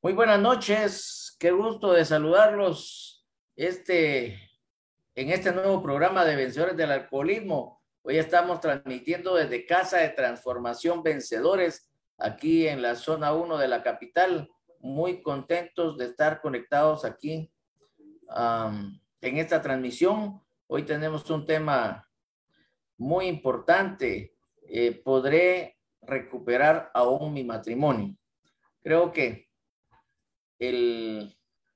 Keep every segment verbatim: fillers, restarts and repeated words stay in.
Muy buenas noches, qué gusto de saludarlos este, en este nuevo programa de Vencedores del Alcoholismo. Hoy estamos transmitiendo desde Casa de Transformación Vencedores, aquí en la zona uno de la capital. Muy contentos de estar conectados aquí um, en esta transmisión. Hoy tenemos un tema muy importante. Eh, ¿Podré recuperar aún mi matrimonio? Creo que el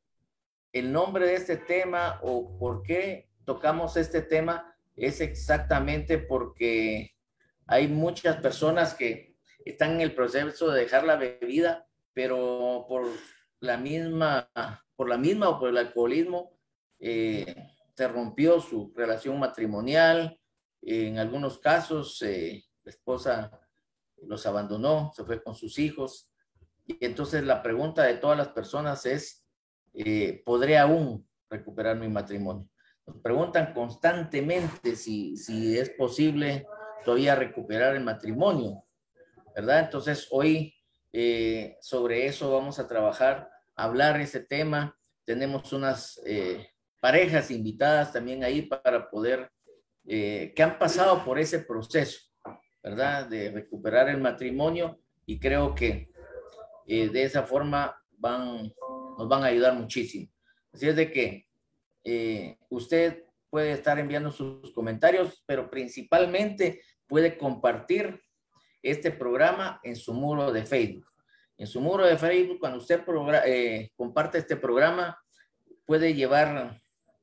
el nombre de este tema o por qué tocamos este tema es exactamente porque hay muchas personas que están en el proceso de dejar la bebida, pero por la misma, por la misma o por el alcoholismo, eh, se rompió su relación matrimonial. En algunos casos, eh, la esposa los abandonó, se fue con sus hijos. Y entonces la pregunta de todas las personas es, eh, ¿podré aún recuperar mi matrimonio? Nos preguntan constantemente si, si es posible todavía recuperar el matrimonio, ¿verdad? Entonces hoy eh, sobre eso vamos a trabajar, hablar ese tema. Tenemos unas eh, parejas invitadas también ahí para poder, eh, que han pasado por ese proceso, ¿verdad? De recuperar el matrimonio, y creo que eh, de esa forma van, nos van a ayudar muchísimo. Así es de que eh, usted puede estar enviando sus comentarios, pero principalmente puede compartir este programa en su muro de Facebook. En su muro de Facebook, cuando usted eh, comparte este programa, puede llevar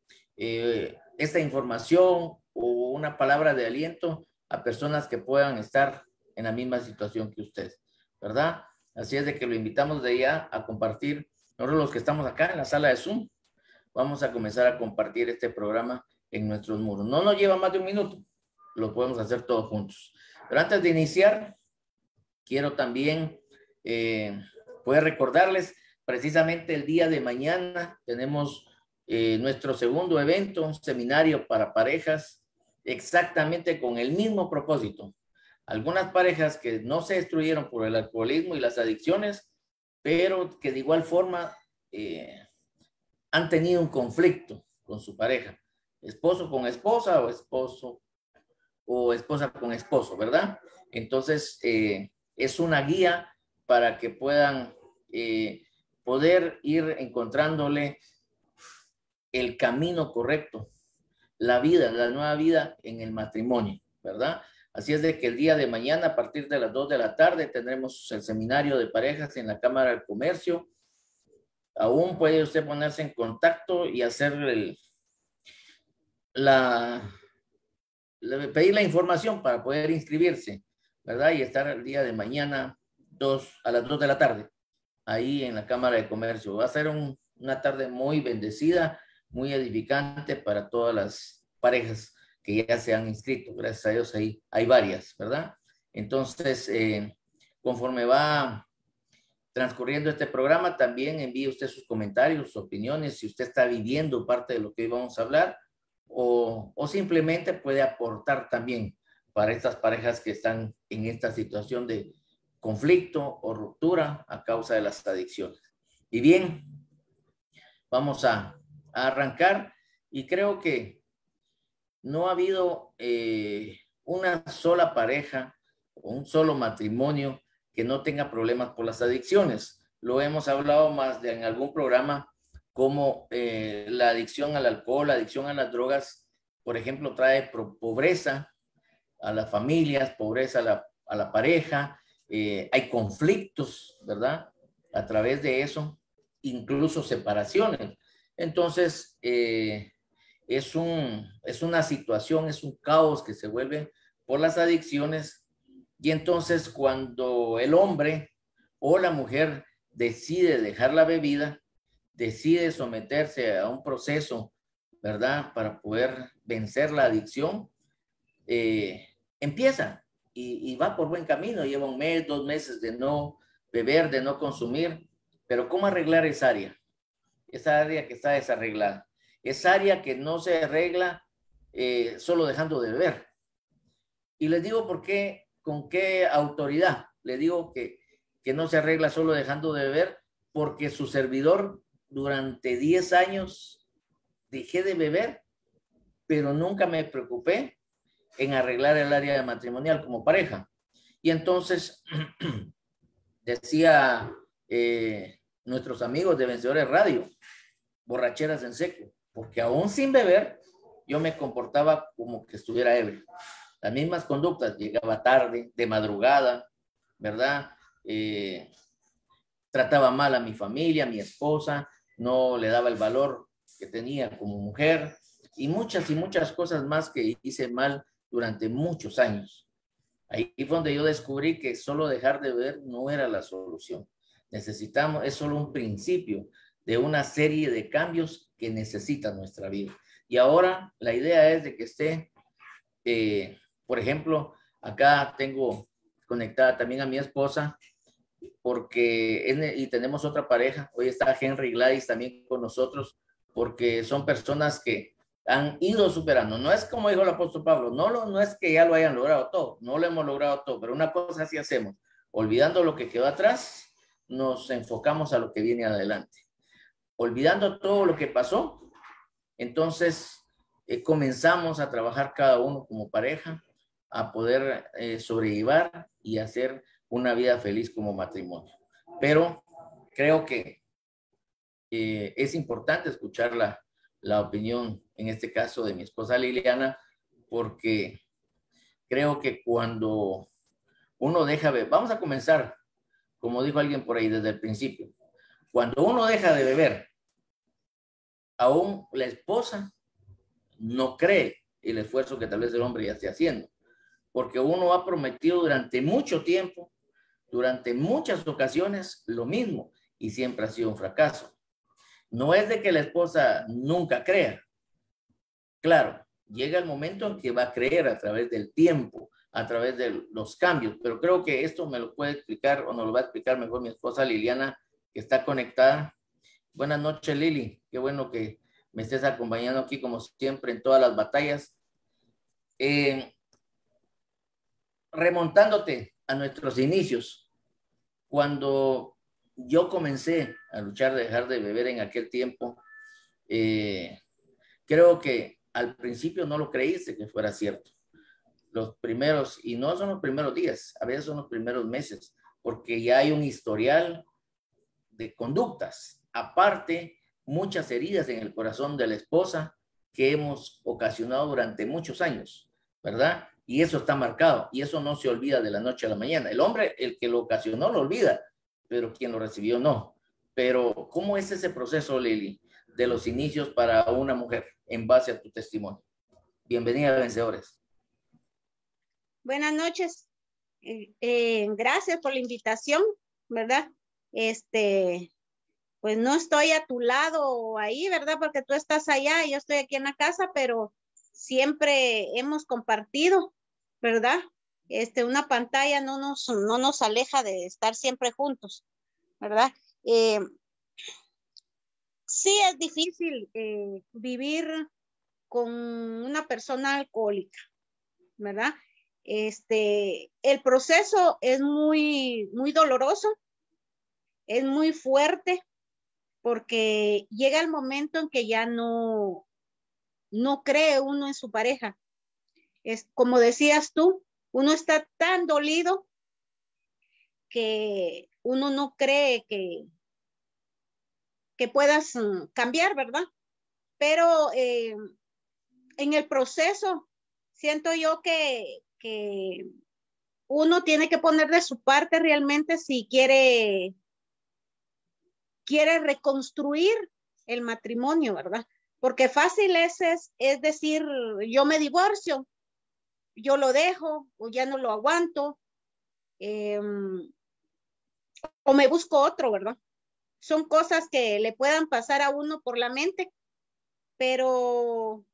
eh, esta información o una palabra de aliento a personas que puedan estar en la misma situación que usted, ¿verdad? Así es de que lo invitamos de ya a compartir. Nosotros los que estamos acá en la sala de Zoom, vamos a comenzar a compartir este programa en nuestros muros. No nos lleva más de un minuto, lo podemos hacer todos juntos. Pero antes de iniciar, quiero también eh, poder recordarles, precisamente el día de mañana tenemos eh, nuestro segundo evento, un seminario para parejas, exactamente con el mismo propósito. Algunas parejas que no se destruyeron por el alcoholismo y las adicciones, pero que de igual forma eh, han tenido un conflicto con su pareja, esposo con esposa o esposo o esposa con esposo, ¿verdad? Entonces, eh, es una guía para que puedan eh, poder ir encontrándole el camino correcto, la vida, la nueva vida en el matrimonio, ¿verdad? Así es de que el día de mañana, a partir de las dos de la tarde, tendremos el seminario de parejas en la Cámara del Comercio. Aún puede usted ponerse en contacto y hacer el, la, pedir la información para poder inscribirse, ¿verdad? Y estar el día de mañana dos, a las dos de la tarde, ahí en la Cámara de Comercio. Va a ser un, una tarde muy bendecida, muy edificante para todas las parejas que ya se han inscrito. Gracias a Dios, ahí hay varias, ¿verdad? Entonces, eh, conforme va transcurriendo este programa, también envíe usted sus comentarios, sus opiniones, si usted está viviendo parte de lo que hoy vamos a hablar, o, o simplemente puede aportar también para estas parejas que están en esta situación de conflicto o ruptura a causa de las adicciones. Y bien, vamos a, a arrancar, y creo que no ha habido eh, una sola pareja o un solo matrimonio que no tenga problemas por las adicciones. Lo hemos hablado más de en algún programa, como eh, la adicción al alcohol, la adicción a las drogas, por ejemplo, trae pobreza a las familias, pobreza a la, a la pareja, eh, hay conflictos, ¿verdad? A través de eso, incluso separaciones. Entonces, eh, es, un, es una situación, es un caos que se vuelve por las adicciones. Y entonces cuando el hombre o la mujer decide dejar la bebida, decide someterse a un proceso, ¿verdad? Para poder vencer la adicción, eh, empieza y, y va por buen camino. Lleva un mes, dos meses de no beber, de no consumir. Pero ¿cómo arreglar esa área? Esa área que está desarreglada. Esa área que no se arregla eh, solo dejando de beber. Y les digo por qué, con qué autoridad. Les digo que, que no se arregla solo dejando de beber, porque su servidor durante diez años dejé de beber, pero nunca me preocupé en arreglar el área matrimonial como pareja. Y entonces decía eh, nuestros amigos de Vencedores Radio, borracheras en seco, porque aún sin beber, yo me comportaba como que estuviera ebrio. Las mismas conductas, llegaba tarde, de madrugada, ¿verdad? Eh, trataba mal a mi familia, a mi esposa, no le daba el valor que tenía como mujer y muchas y muchas cosas más que hice mal durante muchos años. Ahí fue donde yo descubrí que solo dejar de beber no era la solución. Necesitamos, es solo un principio de una serie de cambios que necesita nuestra vida. Y ahora la idea es de que esté, eh, por ejemplo, acá tengo conectada también a mi esposa, porque es, y tenemos otra pareja. Hoy está Henry Gladys también con nosotros, porque son personas que han ido superando. No es como dijo el apóstol Pablo, no, lo, no es que ya lo hayan logrado todo, no lo hemos logrado todo, pero una cosa sí hacemos, olvidando lo que quedó atrás, nos enfocamos a lo que viene adelante. Olvidando todo lo que pasó, entonces eh, comenzamos a trabajar cada uno como pareja, a poder eh, sobrellevar y hacer una vida feliz como matrimonio. Pero creo que eh, es importante escuchar la, la opinión, en este caso de mi esposa Liliana, porque creo que cuando uno deja beber, vamos a comenzar, como dijo alguien por ahí desde el principio, cuando uno deja de beber, aún la esposa no cree el esfuerzo que tal vez el hombre ya esté haciendo, porque uno ha prometido durante mucho tiempo, durante muchas ocasiones, lo mismo, y siempre ha sido un fracaso. No es de que la esposa nunca crea. Claro, llega el momento en que va a creer a través del tiempo, a través de los cambios, pero creo que esto me lo puede explicar o nos lo va a explicar mejor mi esposa Liliana, que está conectada. Buenas noches, Lili. Qué bueno que me estés acompañando aquí como siempre en todas las batallas. Eh, remontándote a nuestros inicios, cuando yo comencé a luchar de dejar de beber en aquel tiempo, eh, creo que al principio no lo creíste que fuera cierto. Los primeros, y no son los primeros días, a veces son los primeros meses, porque ya hay un historial de conductas. Aparte, muchas heridas en el corazón de la esposa que hemos ocasionado durante muchos años, ¿verdad? Y eso está marcado, y eso no se olvida de la noche a la mañana. El hombre, el que lo ocasionó, lo olvida, pero quien lo recibió, no. Pero, ¿cómo es ese proceso, Lili, de los inicios para una mujer en base a tu testimonio? Bienvenida a Vencedores. Buenas noches. Eh, eh, gracias por la invitación, ¿verdad? Este, pues no estoy a tu lado ahí, ¿verdad? Porque tú estás allá y yo estoy aquí en la casa, pero siempre hemos compartido, ¿verdad? Este, una pantalla no nos, no nos aleja de estar siempre juntos, ¿verdad? Eh, sí es difícil eh, vivir con una persona alcohólica, ¿verdad? Este, el proceso es muy, muy doloroso, es muy fuerte, porque llega el momento en que ya no, no cree uno en su pareja. Es como decías tú, uno está tan dolido que uno no cree que, que puedas cambiar, ¿verdad? Pero eh, en el proceso siento yo que, que uno tiene que poner de su parte realmente si quiere, quiere reconstruir el matrimonio, ¿verdad? Porque fácil es, es, es decir, yo me divorcio, yo lo dejo o ya no lo aguanto, eh, o me busco otro, ¿verdad? Son cosas que le puedan pasar a uno por la mente, pero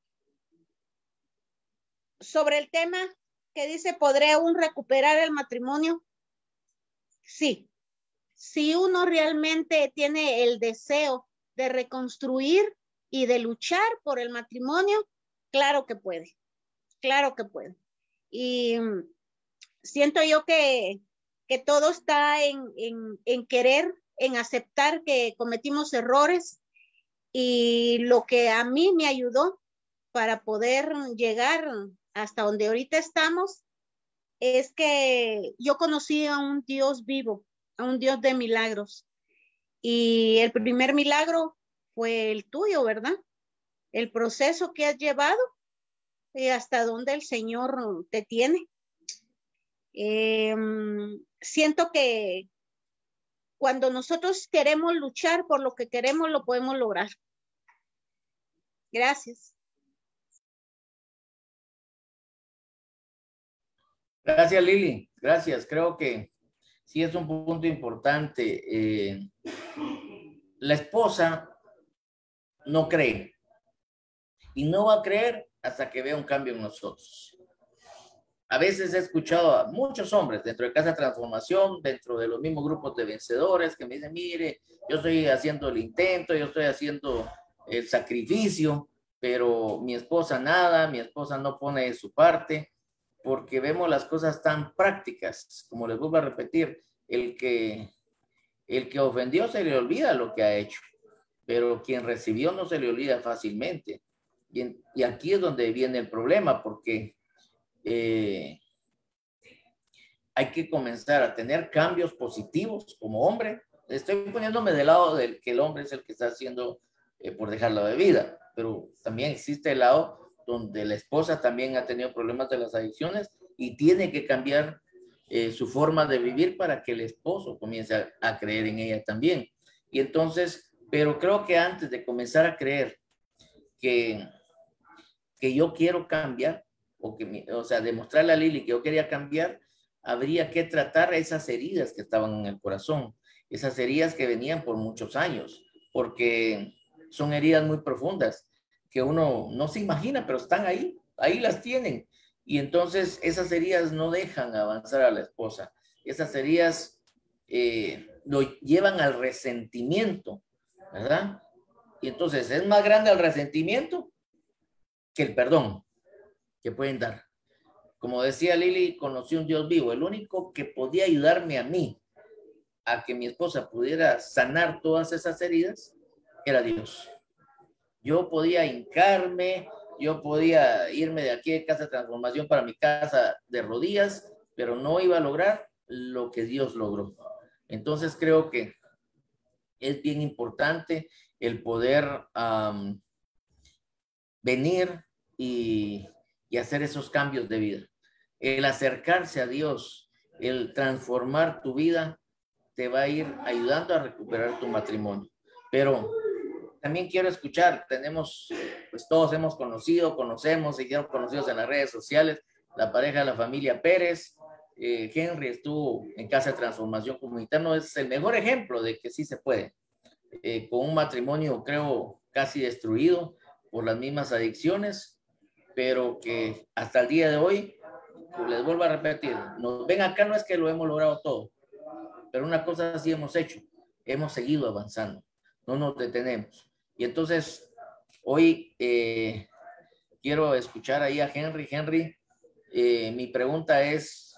sobre el tema que dice, ¿podré aún recuperar el matrimonio? Sí. Si uno realmente tiene el deseo de reconstruir y de luchar por el matrimonio, claro que puede, claro que puede. Y siento yo que, que todo está en, en, en querer en aceptar que cometimos errores, y lo que a mí me ayudó para poder llegar hasta donde ahorita estamos es que yo conocí a un Dios vivo, a un Dios de milagros. Y el primer milagro fue el tuyo, ¿verdad? El proceso que has llevado y hasta donde el Señor te tiene. Eh, siento que cuando nosotros queremos luchar por lo que queremos, lo podemos lograr. Gracias. Gracias, Lili. Gracias. Creo que sí es un punto importante. Eh, la esposa no cree y no va a creer hasta que vea un cambio en nosotros. A veces he escuchado a muchos hombres dentro de Casa Transformación, dentro de los mismos grupos de vencedores, que me dicen, mire, yo estoy haciendo el intento, yo estoy haciendo el sacrificio, pero mi esposa nada, mi esposa no pone de su parte, porque vemos las cosas tan prácticas. Como les vuelvo a repetir, el que, el que ofendió se le olvida lo que ha hecho, pero quien recibió no se le olvida fácilmente. Y, en, y aquí es donde viene el problema, porque Eh, hay que comenzar a tener cambios positivos como hombre. Estoy poniéndome del lado del que el hombre es el que está haciendo eh, por dejar la bebida, pero también existe el lado donde la esposa también ha tenido problemas de las adicciones y tiene que cambiar eh, su forma de vivir para que el esposo comience a, a creer en ella también. Y entonces, pero creo que antes de comenzar a creer que, que yo quiero cambiar, o, que, o sea, demostrarle a Lili que yo quería cambiar, habría que tratar esas heridas que estaban en el corazón, esas heridas que venían por muchos años, porque son heridas muy profundas, que uno no se imagina, pero están ahí, ahí las tienen. Y entonces esas heridas no dejan avanzar a la esposa. Esas heridas eh, lo llevan al resentimiento, ¿verdad? Y entonces es más grande el resentimiento que el perdón que pueden dar. Como decía Lili, conocí un Dios vivo. El único que podía ayudarme a mí a que mi esposa pudiera sanar todas esas heridas era Dios. Yo podía hincarme, yo podía irme de aquí de Casa de Transformación para mi casa de rodillas, pero no iba a lograr lo que Dios logró. Entonces creo que es bien importante el poder um, venir y y hacer esos cambios de vida. El acercarse a Dios, el transformar tu vida, te va a ir ayudando a recuperar tu matrimonio. Pero también quiero escuchar, tenemos, pues todos hemos conocido, conocemos y ya conocidos en las redes sociales, la pareja de la familia Pérez. Eh, Henry estuvo en Casa de Transformación Comunitaria, es el mejor ejemplo de que sí se puede. Eh, con un matrimonio, creo, casi destruido por las mismas adicciones, pero que hasta el día de hoy, les vuelvo a repetir, nos ven acá, no es que lo hemos logrado todo, pero una cosa sí hemos hecho, hemos seguido avanzando, no nos detenemos. Y entonces, hoy eh, quiero escuchar ahí a Henry. Henry, eh, mi pregunta es,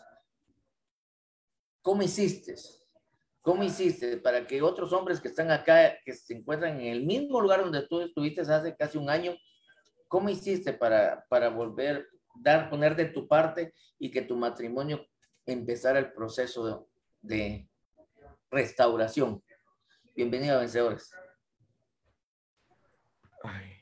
¿cómo hiciste? ¿Cómo hiciste para que otros hombres que están acá, que se encuentran en el mismo lugar donde tú estuviste hace casi un año, ¿cómo hiciste para, para volver, dar, poner de tu parte y que tu matrimonio empezara el proceso de, de restauración? Bienvenido a Vencedores. Ay.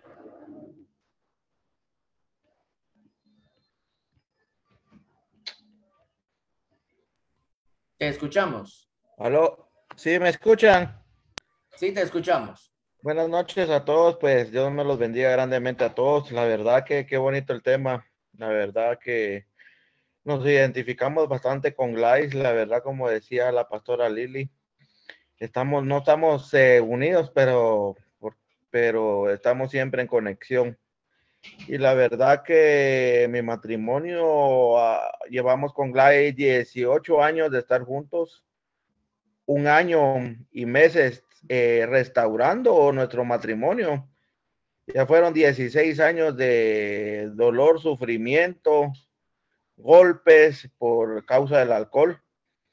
Te escuchamos. ¿Aló? ¿Sí me escuchan? Sí, te escuchamos. Buenas noches a todos, pues Dios me los bendiga grandemente a todos. La verdad que qué bonito el tema. La verdad que nos identificamos bastante con Gladys. La verdad, como decía la pastora Lili, estamos, no estamos eh, unidos, pero, por, pero estamos siempre en conexión. Y la verdad que mi matrimonio, uh, llevamos con Gladys dieciocho años de estar juntos, un año y meses eh, restaurando nuestro matrimonio. Ya fueron dieciséis años de dolor, sufrimiento, golpes por causa del alcohol.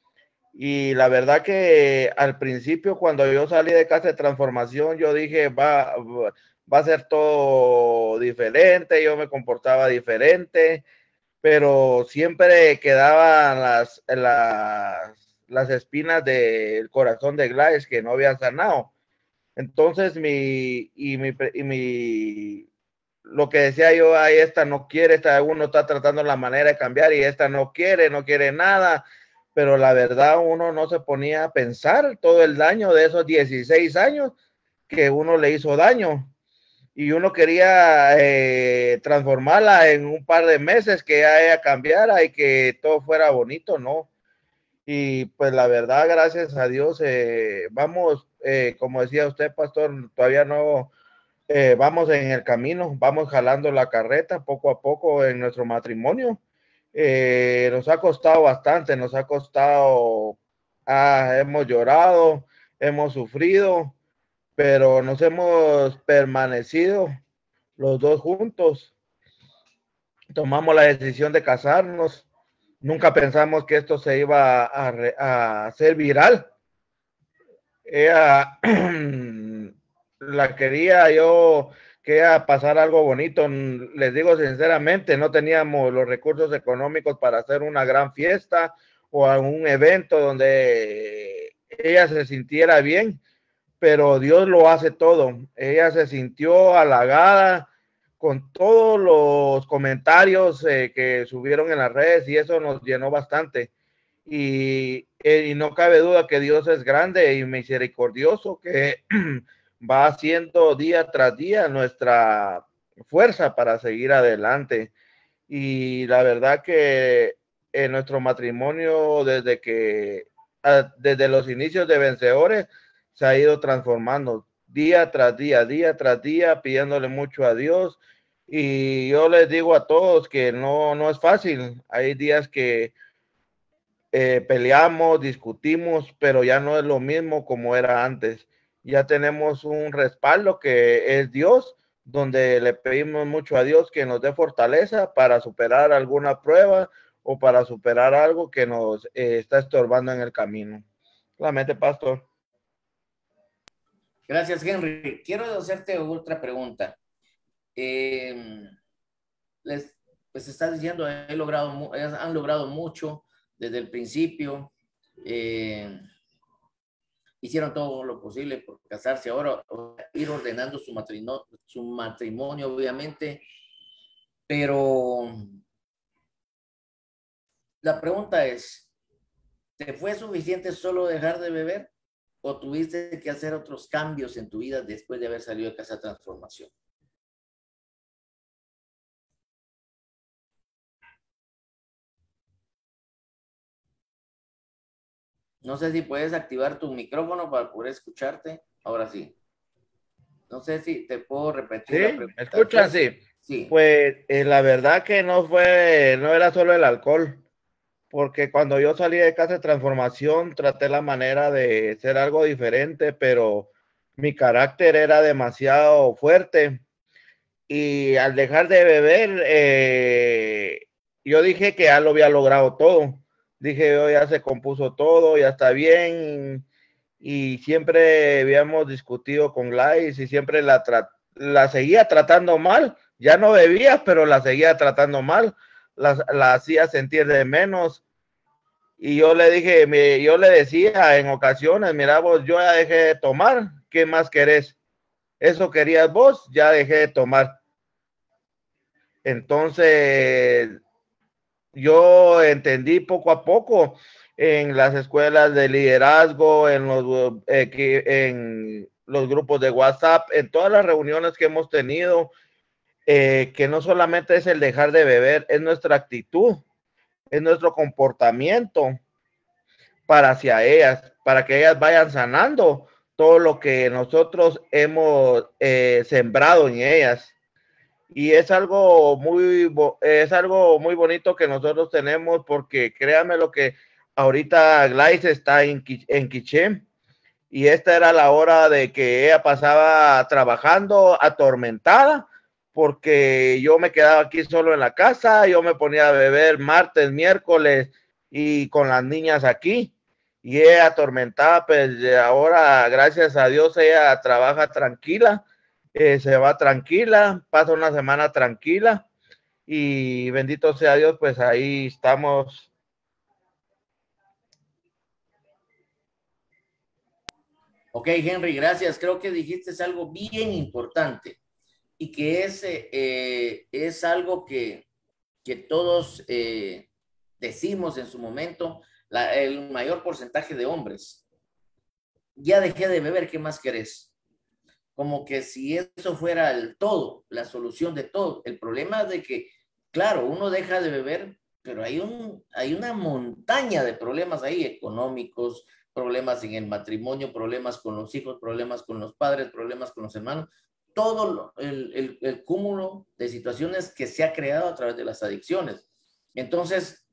Y la verdad que al principio, cuando yo salí de casa de transformación, yo dije, va, va a ser todo diferente, yo me comportaba diferente, pero siempre quedaban las, las, las espinas del corazón de Gladys que no habían sanado. Entonces, mi, y mi, y mi, lo que decía yo, ahí esta no quiere, esta uno está tratando la manera de cambiar y esta no quiere, no quiere nada, pero la verdad uno no se ponía a pensar todo el daño de esos dieciséis años que uno le hizo daño y uno quería eh, transformarla en un par de meses, que ella cambiara y que todo fuera bonito, ¿no? Y pues la verdad, gracias a Dios, eh, vamos, eh, como decía usted, pastor, todavía no, eh, vamos en el camino, vamos jalando la carreta poco a poco en nuestro matrimonio. Eh, nos ha costado bastante, nos ha costado, ah, hemos llorado, hemos sufrido, pero nos hemos permanecido los dos juntos. Tomamos la decisión de casarnos. Nunca pensamos que esto se iba a, a hacer viral. Ella la quería yo que iba pasar algo bonito. Les digo sinceramente, no teníamos los recursos económicos para hacer una gran fiesta o algún evento donde ella se sintiera bien, pero Dios lo hace todo. Ella se sintió halagada con todos los comentarios eh, que subieron en las redes y eso nos llenó bastante. Y, eh, y no cabe duda que Dios es grande y misericordioso, que va haciendo día tras día nuestra fuerza para seguir adelante. Y la verdad que en nuestro matrimonio, desde que, desde los inicios de Vencedores, se ha ido transformando día tras día, día tras día, pidiéndole mucho a Dios. Y yo les digo a todos que no, no es fácil. Hay días que eh, peleamos, discutimos, pero ya no es lo mismo como era antes. Ya tenemos un respaldo que es Dios, donde le pedimos mucho a Dios que nos dé fortaleza para superar alguna prueba o para superar algo que nos eh, está estorbando en el camino. Solamente, pastor. Gracias, Henry. Quiero hacerte otra pregunta. Eh, les, pues estás diciendo, he logrado, han logrado mucho desde el principio. Eh, hicieron todo lo posible por casarse. Ahora, ir ordenando su matrimonio, su matrimonio, obviamente. Pero la pregunta es, ¿te fue suficiente solo dejar de beber o tuviste que hacer otros cambios en tu vida después de haber salido de Casa de Transformación? No sé si puedes activar tu micrófono para poder escucharte. Ahora sí. No sé si te puedo repetir ¿Sí? la pregunta. ¿Me escuchan? Sí. Sí. Pues eh, la verdad que no fue, no era solo el alcohol, porque cuando yo salí de Casa de Transformación traté la manera de ser algo diferente, pero mi carácter era demasiado fuerte y al dejar de beber, eh, yo dije que ya lo había logrado todo. Dije, yo ya se compuso todo, ya está bien. Y siempre habíamos discutido con Gladys y siempre la, la seguía tratando mal. Ya no bebía, pero la seguía tratando mal. La, la hacía sentir de menos. Y yo le dije, me, yo le decía en ocasiones, mira vos, yo ya dejé de tomar. ¿Qué más querés? Eso querías vos, ya dejé de tomar. Entonces, yo entendí poco a poco en las escuelas de liderazgo, en los, eh, en los grupos de WhatsApp, en todas las reuniones que hemos tenido, eh, que no solamente es el dejar de beber, es nuestra actitud, es nuestro comportamiento para hacia ellas, para que ellas vayan sanando todo lo que nosotros hemos eh, sembrado en ellas. Y es algo muy, es algo muy bonito que nosotros tenemos, porque créanme lo que ahorita Gladys está en, en Quiché, y esta era la hora de que ella pasaba trabajando atormentada, porque yo me quedaba aquí solo en la casa, yo me ponía a beber martes, miércoles y con las niñas aquí, y ella atormentada, pues ahora gracias a Dios ella trabaja tranquila, eh, se va tranquila, pasa una semana tranquila y bendito sea Dios, pues ahí estamos. Ok, Henry, gracias. Creo que dijiste algo bien importante y que es, eh, es algo que, que todos eh, decimos en su momento, la, el mayor porcentaje de hombres. Ya dejé de beber, ¿qué más querés? Como que si eso fuera el todo, la solución de todo. El problema es de que, claro, uno deja de beber, pero hay, un, hay una montaña de problemas ahí, económicos, problemas en el matrimonio, problemas con los hijos, problemas con los padres, problemas con los hermanos, todo el, el, el cúmulo de situaciones que se ha creado a través de las adicciones. Entonces,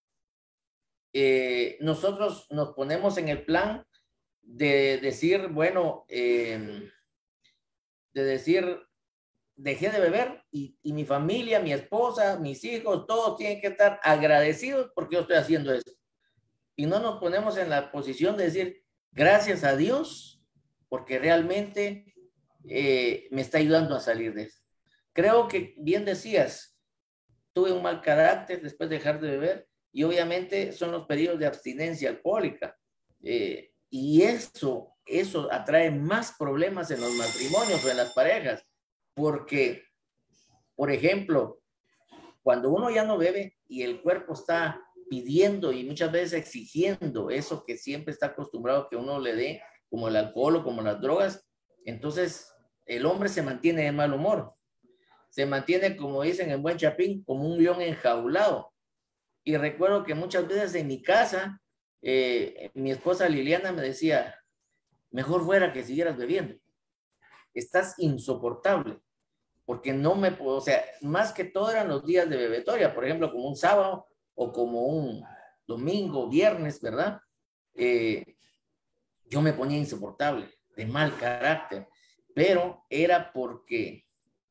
eh, nosotros nos ponemos en el plan de decir, bueno, eh, de decir, dejé de beber y, y mi familia, mi esposa, mis hijos, todos tienen que estar agradecidos porque yo estoy haciendo esto. Y no nos ponemos en la posición de decir, gracias a Dios, porque realmente eh, me está ayudando a salir de eso. Creo que bien decías, tuve un mal carácter después de dejar de beber y obviamente son los periodos de abstinencia alcohólica. Eh, y eso, eso atrae más problemas en los matrimonios o en las parejas, porque, por ejemplo, cuando uno ya no bebe y el cuerpo está pidiendo y muchas veces exigiendo eso que siempre está acostumbrado que uno le dé, como el alcohol o como las drogas, entonces el hombre se mantiene de mal humor, se mantiene, como dicen en buen chapín, como un león enjaulado. Y recuerdo que muchas veces en mi casa, eh, mi esposa Liliana me decía, mejor fuera que siguieras bebiendo, estás insoportable, porque no me puedo, o sea, más que todo eran los días de bebetoria, por ejemplo, como un sábado o como un domingo, viernes, ¿verdad? Eh, yo me ponía insoportable, de mal carácter, pero era porque,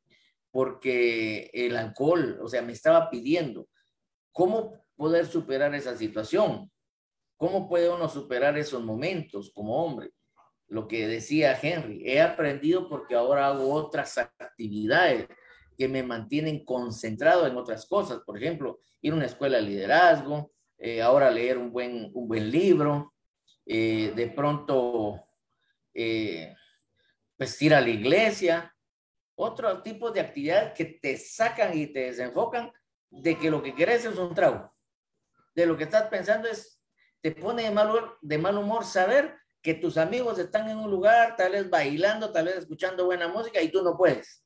porque el alcohol, o sea, me estaba pidiendo. ¿Cómo poder superar esa situación? ¿Cómo puede uno superar esos momentos como hombre? Lo que decía Henry, he aprendido porque ahora hago otras actividades que me mantienen concentrado en otras cosas. Por ejemplo, ir a una escuela de liderazgo, eh, ahora leer un buen, un buen libro, eh, de pronto, eh, pues ir a la iglesia, otro tipo de actividades que te sacan y te desenfocan de que lo que querés es un trago. De lo que estás pensando es, te pone de mal humor, de mal humor saber que tus amigos están en un lugar, tal vez bailando, tal vez escuchando buena música y tú no puedes.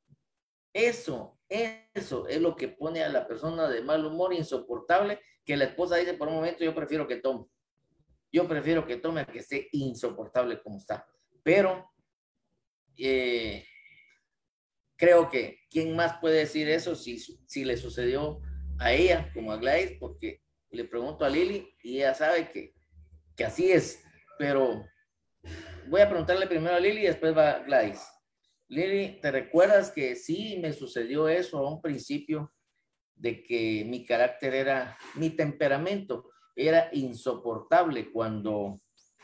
Eso, eso es lo que pone a la persona de mal humor insoportable, que la esposa dice por un momento, yo prefiero que tome. Yo prefiero que tome a que esté insoportable como está. Pero eh, creo que, ¿quién más puede decir eso si, si le sucedió a ella como a Gladys? Porque le pregunto a Lili y ella sabe que, que así es. Pero voy a preguntarle primero a Lili y después va Gladys. Lili, ¿te recuerdas que sí me sucedió eso a un principio? De que mi carácter era, mi temperamento era insoportable cuando,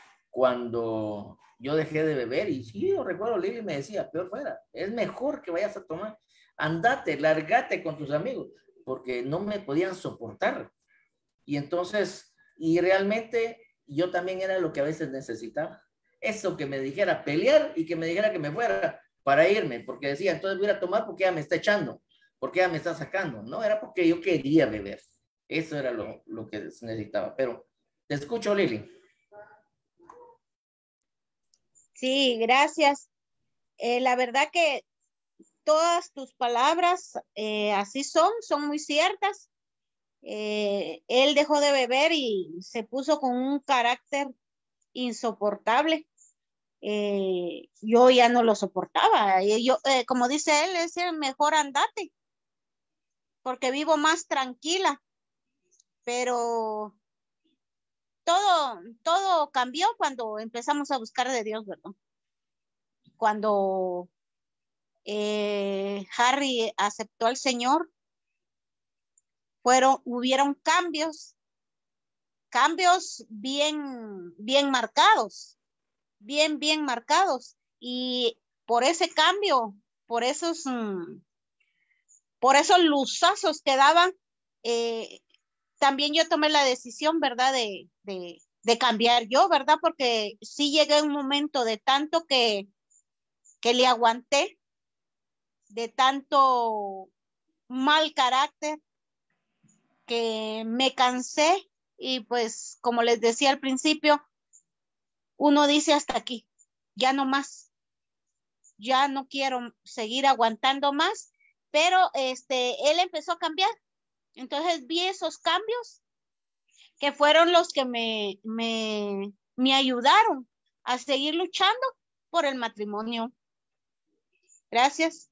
cuando yo dejé de beber. Y sí, yo recuerdo, Lili me decía, peor fuera, es mejor que vayas a tomar, andate, largate con tus amigos, porque no me podían soportar. Y entonces, y realmente yo también era lo que a veces necesitaba. Eso que me dijera pelear y que me dijera que me fuera para irme, porque decía, entonces voy a tomar porque ella me está echando, porque ella me está sacando. No, era porque yo quería beber. Eso era lo, lo que necesitaba. Pero te escucho, Lili. Sí, gracias. Eh, la verdad que todas tus palabras eh, así son, son muy ciertas. Eh, él dejó de beber y se puso con un carácter insoportable. Eh, yo ya no lo soportaba. Y yo, eh, como dice él, es el mejor andate, porque vivo más tranquila. Pero todo, todo cambió cuando empezamos a buscar de Dios, ¿verdad? Cuando eh, Harry aceptó al Señor, fueron, hubieron cambios, cambios bien, bien marcados, bien, bien marcados. Y por ese cambio, por esos, mm, por esos luzazos que daban, eh, también yo tomé la decisión, ¿verdad? De, de, de cambiar yo, ¿verdad? Porque sí llegué a un momento de tanto que, que le aguanté, de tanto mal carácter, que me cansé y pues como les decía al principio, uno dice hasta aquí, ya no más, ya no quiero seguir aguantando más, pero este, él empezó a cambiar. Entonces vi esos cambios que fueron los que me, me, me ayudaron a seguir luchando por el matrimonio. Gracias.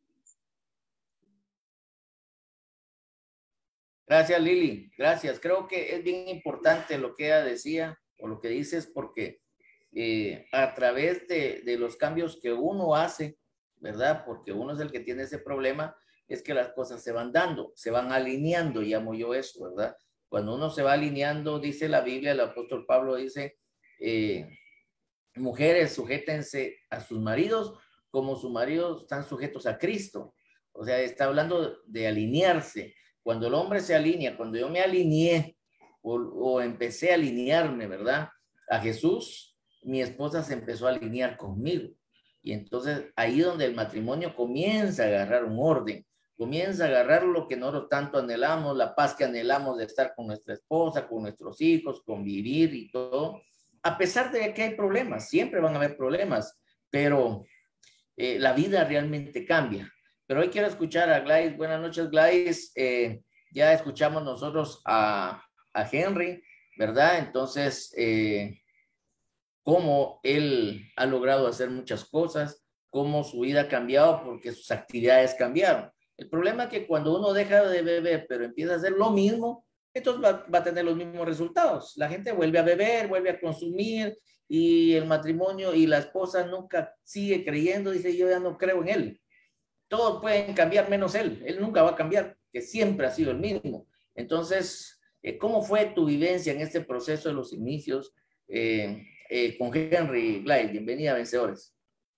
Gracias, Lili. Gracias. Creo que es bien importante lo que ella decía o lo que dices porque eh, a través de, de los cambios que uno hace, ¿verdad? Porque uno es el que tiene ese problema, es que las cosas se van dando, se van alineando, llamo yo eso, ¿verdad? Cuando uno se va alineando, dice la Biblia, el apóstol Pablo dice, eh, mujeres, sujétense a sus maridos como sus maridos están sujetos a Cristo. O sea, está hablando de alinearse. Cuando el hombre se alinea, cuando yo me alineé o, o empecé a alinearme, ¿verdad? A Jesús, mi esposa se empezó a alinear conmigo. Y entonces ahí donde el matrimonio comienza a agarrar un orden, comienza a agarrar lo que nosotros tanto anhelamos, la paz que anhelamos de estar con nuestra esposa, con nuestros hijos, convivir y todo. A pesar de que hay problemas, siempre van a haber problemas, pero eh, la vida realmente cambia. Pero hoy quiero escuchar a Gladys. Buenas noches, Gladys. Eh, ya escuchamos nosotros a, a Henry, ¿verdad? Entonces, eh, cómo él ha logrado hacer muchas cosas, cómo su vida ha cambiado porque sus actividades cambiaron. El problema es que cuando uno deja de beber, pero empieza a hacer lo mismo, entonces va, va a tener los mismos resultados. La gente vuelve a beber, vuelve a consumir y el matrimonio y la esposa nunca sigue creyendo, dice yo ya no creo en él. Todos pueden cambiar menos él, él nunca va a cambiar, que siempre ha sido el mismo. Entonces, ¿cómo fue tu vivencia en este proceso de los inicios eh, eh, con Henry? Gladys, bienvenida a Vencedores.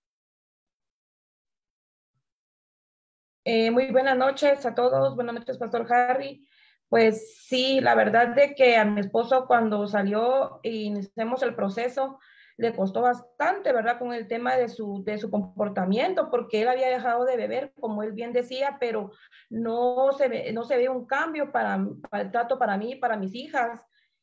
Eh, muy buenas noches a todos, buenas noches, Pastor Harry. Pues sí, la verdad de que a mi esposo cuando salió y iniciamos el proceso, le costó bastante, ¿verdad? Con el tema de su, de su comportamiento, porque él había dejado de beber, como él bien decía, pero no se ve, no se ve un cambio para, para el trato para mí y para mis hijas.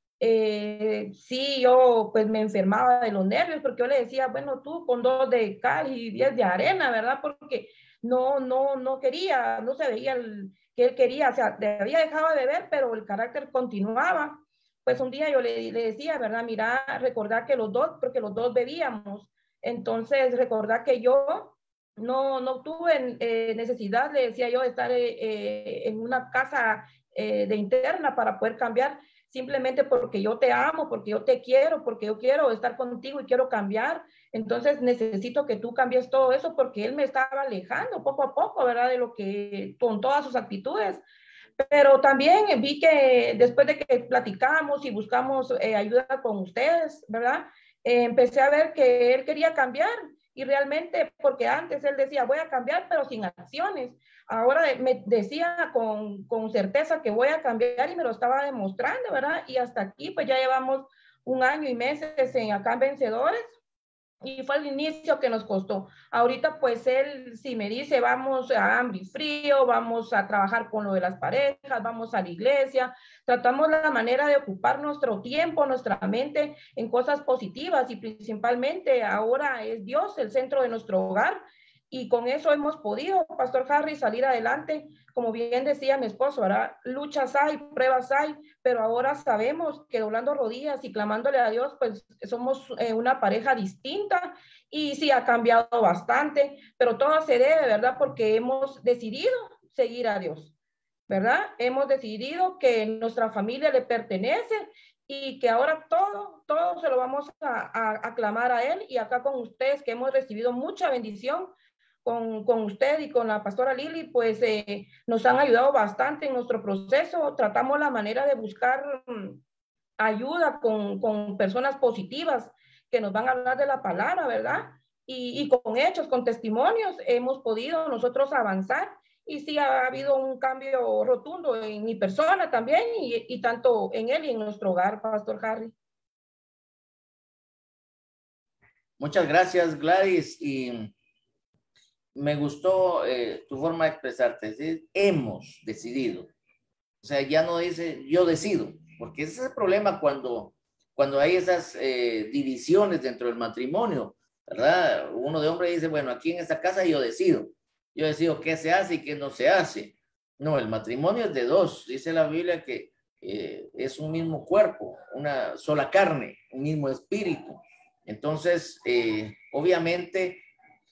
Eh, sí, yo pues me enfermaba de los nervios, porque yo le decía, bueno, tú con dos de cal y diez de arena, ¿verdad? Porque no, no, no quería, no se veía el, que él quería, o sea, había dejado de beber, pero el carácter continuaba. Pues un día yo le, le decía, ¿verdad? Mira, recordar que los dos, porque los dos bebíamos, entonces recordar que yo no, no tuve eh, necesidad, le decía yo, de estar eh, en una casa eh, de interna para poder cambiar, simplemente porque yo te amo, porque yo te quiero, porque yo quiero estar contigo y quiero cambiar. Entonces necesito que tú cambies todo eso, porque él me estaba alejando poco a poco, ¿verdad? De lo que, con todas sus actitudes. Pero también vi que después de que platicamos y buscamos eh, ayuda con ustedes, ¿verdad? Eh, empecé a ver que él quería cambiar y realmente, porque antes él decía, voy a cambiar, pero sin acciones. Ahora me decía con, con certeza que voy a cambiar y me lo estaba demostrando, ¿verdad? Y hasta aquí, pues ya llevamos un año y meses en acá en Vencedores. Y fue el inicio que nos costó. Ahorita pues él si me dice vamos a hambre y frío, vamos a trabajar con lo de las parejas, vamos a la iglesia, tratamos la manera de ocupar nuestro tiempo, nuestra mente en cosas positivas y principalmente ahora es Dios el centro de nuestro hogar. Y con eso hemos podido, Pastor Harry, salir adelante. Como bien decía mi esposo, ¿verdad? Luchas hay, pruebas hay, pero ahora sabemos que doblando rodillas y clamándole a Dios, pues somos eh, una pareja distinta y sí ha cambiado bastante, pero todo se debe, ¿verdad? Porque hemos decidido seguir a Dios, ¿verdad? Hemos decidido que nuestra familia le pertenece y que ahora todo, todo se lo vamos a, a, a clamar a Él y acá con ustedes que hemos recibido mucha bendición. Con, con usted y con la pastora Lili, pues eh, nos han ayudado bastante en nuestro proceso. Tratamos la manera de buscar ayuda con, con personas positivas que nos van a hablar de la palabra, ¿verdad? Y, y con hechos, con testimonios, hemos podido nosotros avanzar. Y sí ha habido un cambio rotundo en mi persona también, y, y tanto en él y en nuestro hogar, Pastor Harry. Muchas gracias, Gladys. Y me gustó eh, tu forma de expresarte. ¿Sí? Hemos decidido. O sea, ya no dice yo decido, porque ese es el problema cuando, cuando hay esas eh, divisiones dentro del matrimonio, ¿verdad? Uno de hombre dice, bueno, aquí en esta casa yo decido. Yo decido qué se hace y qué no se hace. No, el matrimonio es de dos. Dice la Biblia que eh, es un mismo cuerpo, una sola carne, un mismo espíritu. Entonces, eh, obviamente,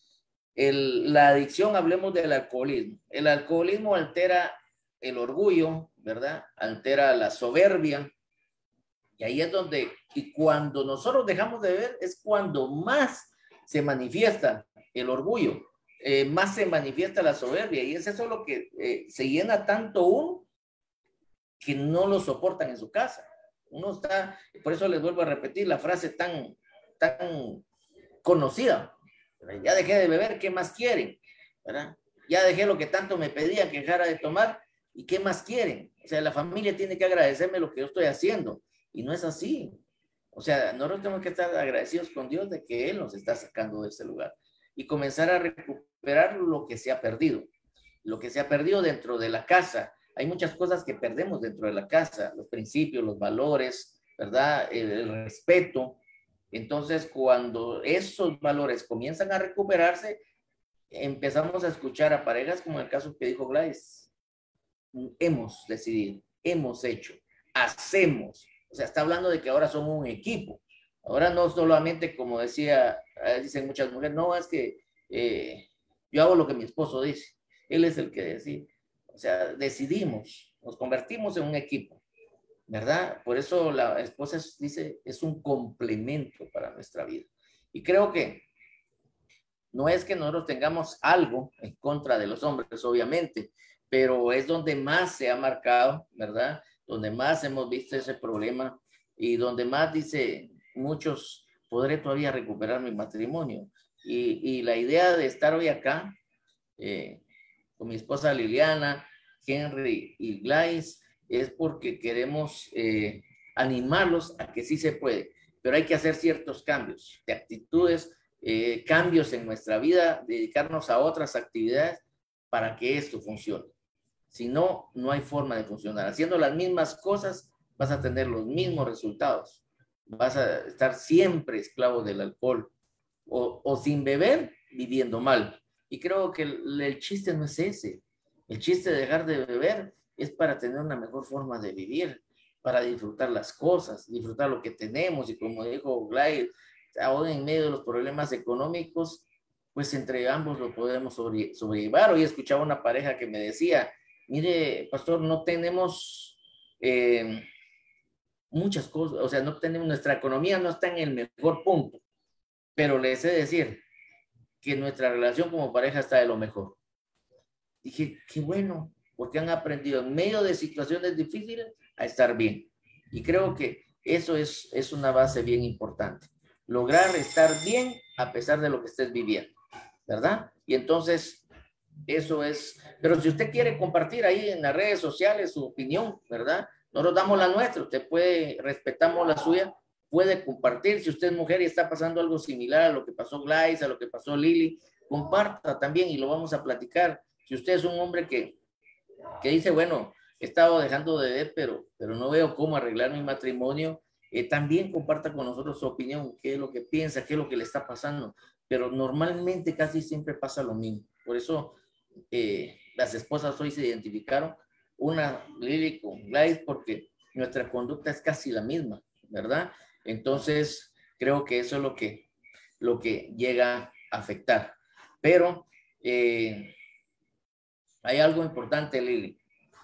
el, la adicción, hablemos del alcoholismo. El alcoholismo altera el orgullo, ¿verdad? Altera la soberbia. Y ahí es donde, y cuando nosotros dejamos de beber, es cuando más se manifiesta el orgullo. Eh, más se manifiesta la soberbia, y es eso lo que eh, se llena tanto uno que no lo soportan en su casa. Uno está, por eso les vuelvo a repetir la frase tan, tan conocida: ya dejé de beber, ¿qué más quieren? ¿Verdad? Ya dejé lo que tanto me pedían que dejara de tomar, ¿y qué más quieren? O sea, la familia tiene que agradecerme lo que yo estoy haciendo, y no es así. O sea, nosotros tenemos que estar agradecidos con Dios de que Él nos está sacando de ese lugar y comenzar a recuperar lo que se ha perdido, lo que se ha perdido dentro de la casa. Hay muchas cosas que perdemos dentro de la casa, los principios, los valores, ¿verdad? El, el respeto. Entonces, cuando esos valores comienzan a recuperarse, empezamos a escuchar a parejas como el caso que dijo Gladys. Hemos decidido, hemos hecho, hacemos. O sea, está hablando de que ahora somos un equipo. Ahora no solamente, como decía, dicen muchas mujeres, no, es que eh, yo hago lo que mi esposo dice. Él es el que decide. O sea, decidimos, nos convertimos en un equipo, ¿verdad? Por eso la esposa dice, es un complemento para nuestra vida. Y creo que no es que nosotros tengamos algo en contra de los hombres, obviamente, pero es donde más se ha marcado, ¿verdad? Donde más hemos visto ese problema y donde más dice muchos, podré todavía recuperar mi matrimonio. Y, y la idea de estar hoy acá eh, con mi esposa Liliana, Henry y Gladys es porque queremos eh, animarlos a que sí se puede, pero hay que hacer ciertos cambios de actitudes, eh, cambios en nuestra vida, dedicarnos a otras actividades para que esto funcione. Si no, no hay forma de funcionar. Haciendo las mismas cosas, vas a tener los mismos resultados. Vas a estar siempre esclavo del alcohol o, o sin beber, viviendo mal. Y creo que el, el chiste no es ese. El chiste de dejar de beber es para tener una mejor forma de vivir, para disfrutar las cosas, disfrutar lo que tenemos. Y como dijo Gladys, ahora en medio de los problemas económicos, pues entre ambos lo podemos sobre, sobrellevar. Hoy escuchaba una pareja que me decía, mire, pastor, no tenemos eh, muchas cosas, o sea, no tenemos, nuestra economía no está en el mejor punto, pero les he de decir que nuestra relación como pareja está de lo mejor. Dije, qué bueno, porque han aprendido en medio de situaciones difíciles a estar bien. Y creo que eso es, es una base bien importante. Lograr estar bien a pesar de lo que estés viviendo, ¿verdad? Y entonces, eso es, pero si usted quiere compartir ahí en las redes sociales su opinión, ¿verdad? Nosotros damos la nuestra, usted puede, respetamos la suya, puede compartir. Si usted es mujer y está pasando algo similar a lo que pasó Gladys, a lo que pasó Lili, comparta también y lo vamos a platicar. Si usted es un hombre que, que dice, bueno, he estado dejando de ver, pero, pero no veo cómo arreglar mi matrimonio, eh, también comparta con nosotros su opinión, qué es lo que piensa, qué es lo que le está pasando. Pero normalmente casi siempre pasa lo mismo. Por eso eh, las esposas hoy se identificaron, una Lili con Gladys, porque nuestra conducta es casi la misma, ¿verdad? Entonces, creo que eso es lo que, lo que llega a afectar. Pero eh, hay algo importante, Lili.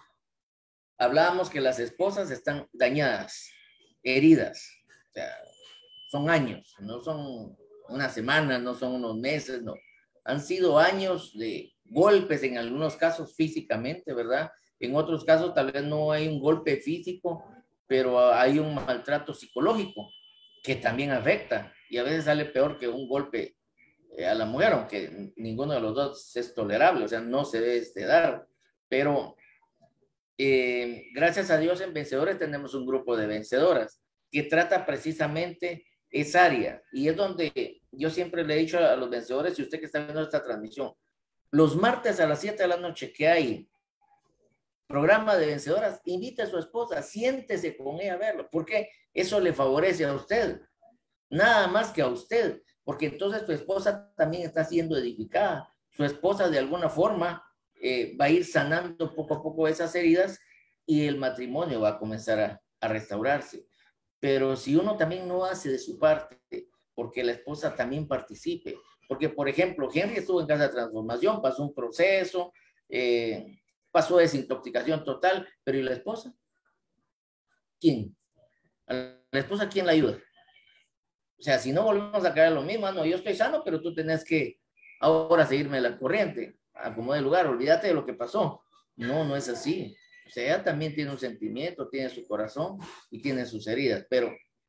Hablábamos que las esposas están dañadas, heridas. O sea, son años, no son unas semanas, no son unos meses, no. Han sido años de golpes, en algunos casos físicamente, ¿verdad? En otros casos tal vez no hay un golpe físico, pero hay un maltrato psicológico que también afecta y a veces sale peor que un golpe a la mujer, aunque ninguno de los dos es tolerable, o sea, no se debe de dar, pero eh, gracias a Dios en Vencedores tenemos un grupo de vencedoras que trata precisamente esa área, y es donde yo siempre le he dicho a los vencedores, y usted que está viendo esta transmisión, los martes a las siete de la noche que hay programa de vencedoras, invite a su esposa, siéntese con ella a verlo, porque eso le favorece a usted, nada más que a usted, porque entonces su esposa también está siendo edificada, su esposa de alguna forma eh, va a ir sanando poco a poco esas heridas y el matrimonio va a comenzar a, a restaurarse. Pero si uno también no hace de su parte, porque la esposa también participe, porque por ejemplo, Henry estuvo en Casa de Transformación, pasó un proceso, eh, pasó desintoxicación total, pero ¿y la esposa? ¿Quién? ¿A la esposa quién la ayuda? O sea, si no volvemos a caer lo mismo, no, yo estoy sano, pero tú tenés que ahora seguirme la corriente, acomode el lugar, olvídate de lo que pasó. No, no es así. O sea, ella también tiene un sentimiento, tiene su corazón y tiene sus heridas, pero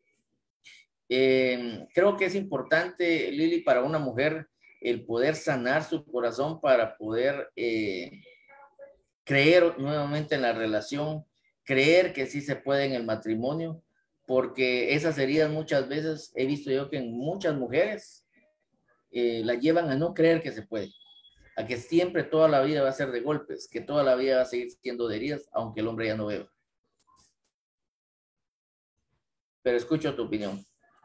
eh, creo que es importante, Lili, para una mujer el poder sanar su corazón para poder eh, creer nuevamente en la relación, creer que sí se puede en el matrimonio, porque esas heridas muchas veces he visto yo que en muchas mujeres eh, la llevan a no creer que se puede, a que siempre toda la vida va a ser de golpes, que toda la vida va a seguir siendo de heridas, aunque el hombre ya no beba. Pero escucho tu opinión.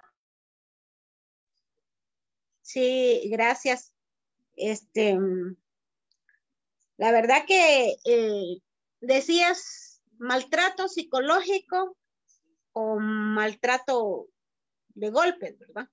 Sí, gracias. Este, la verdad que eh, decías maltrato psicológico o maltrato de golpes, ¿verdad?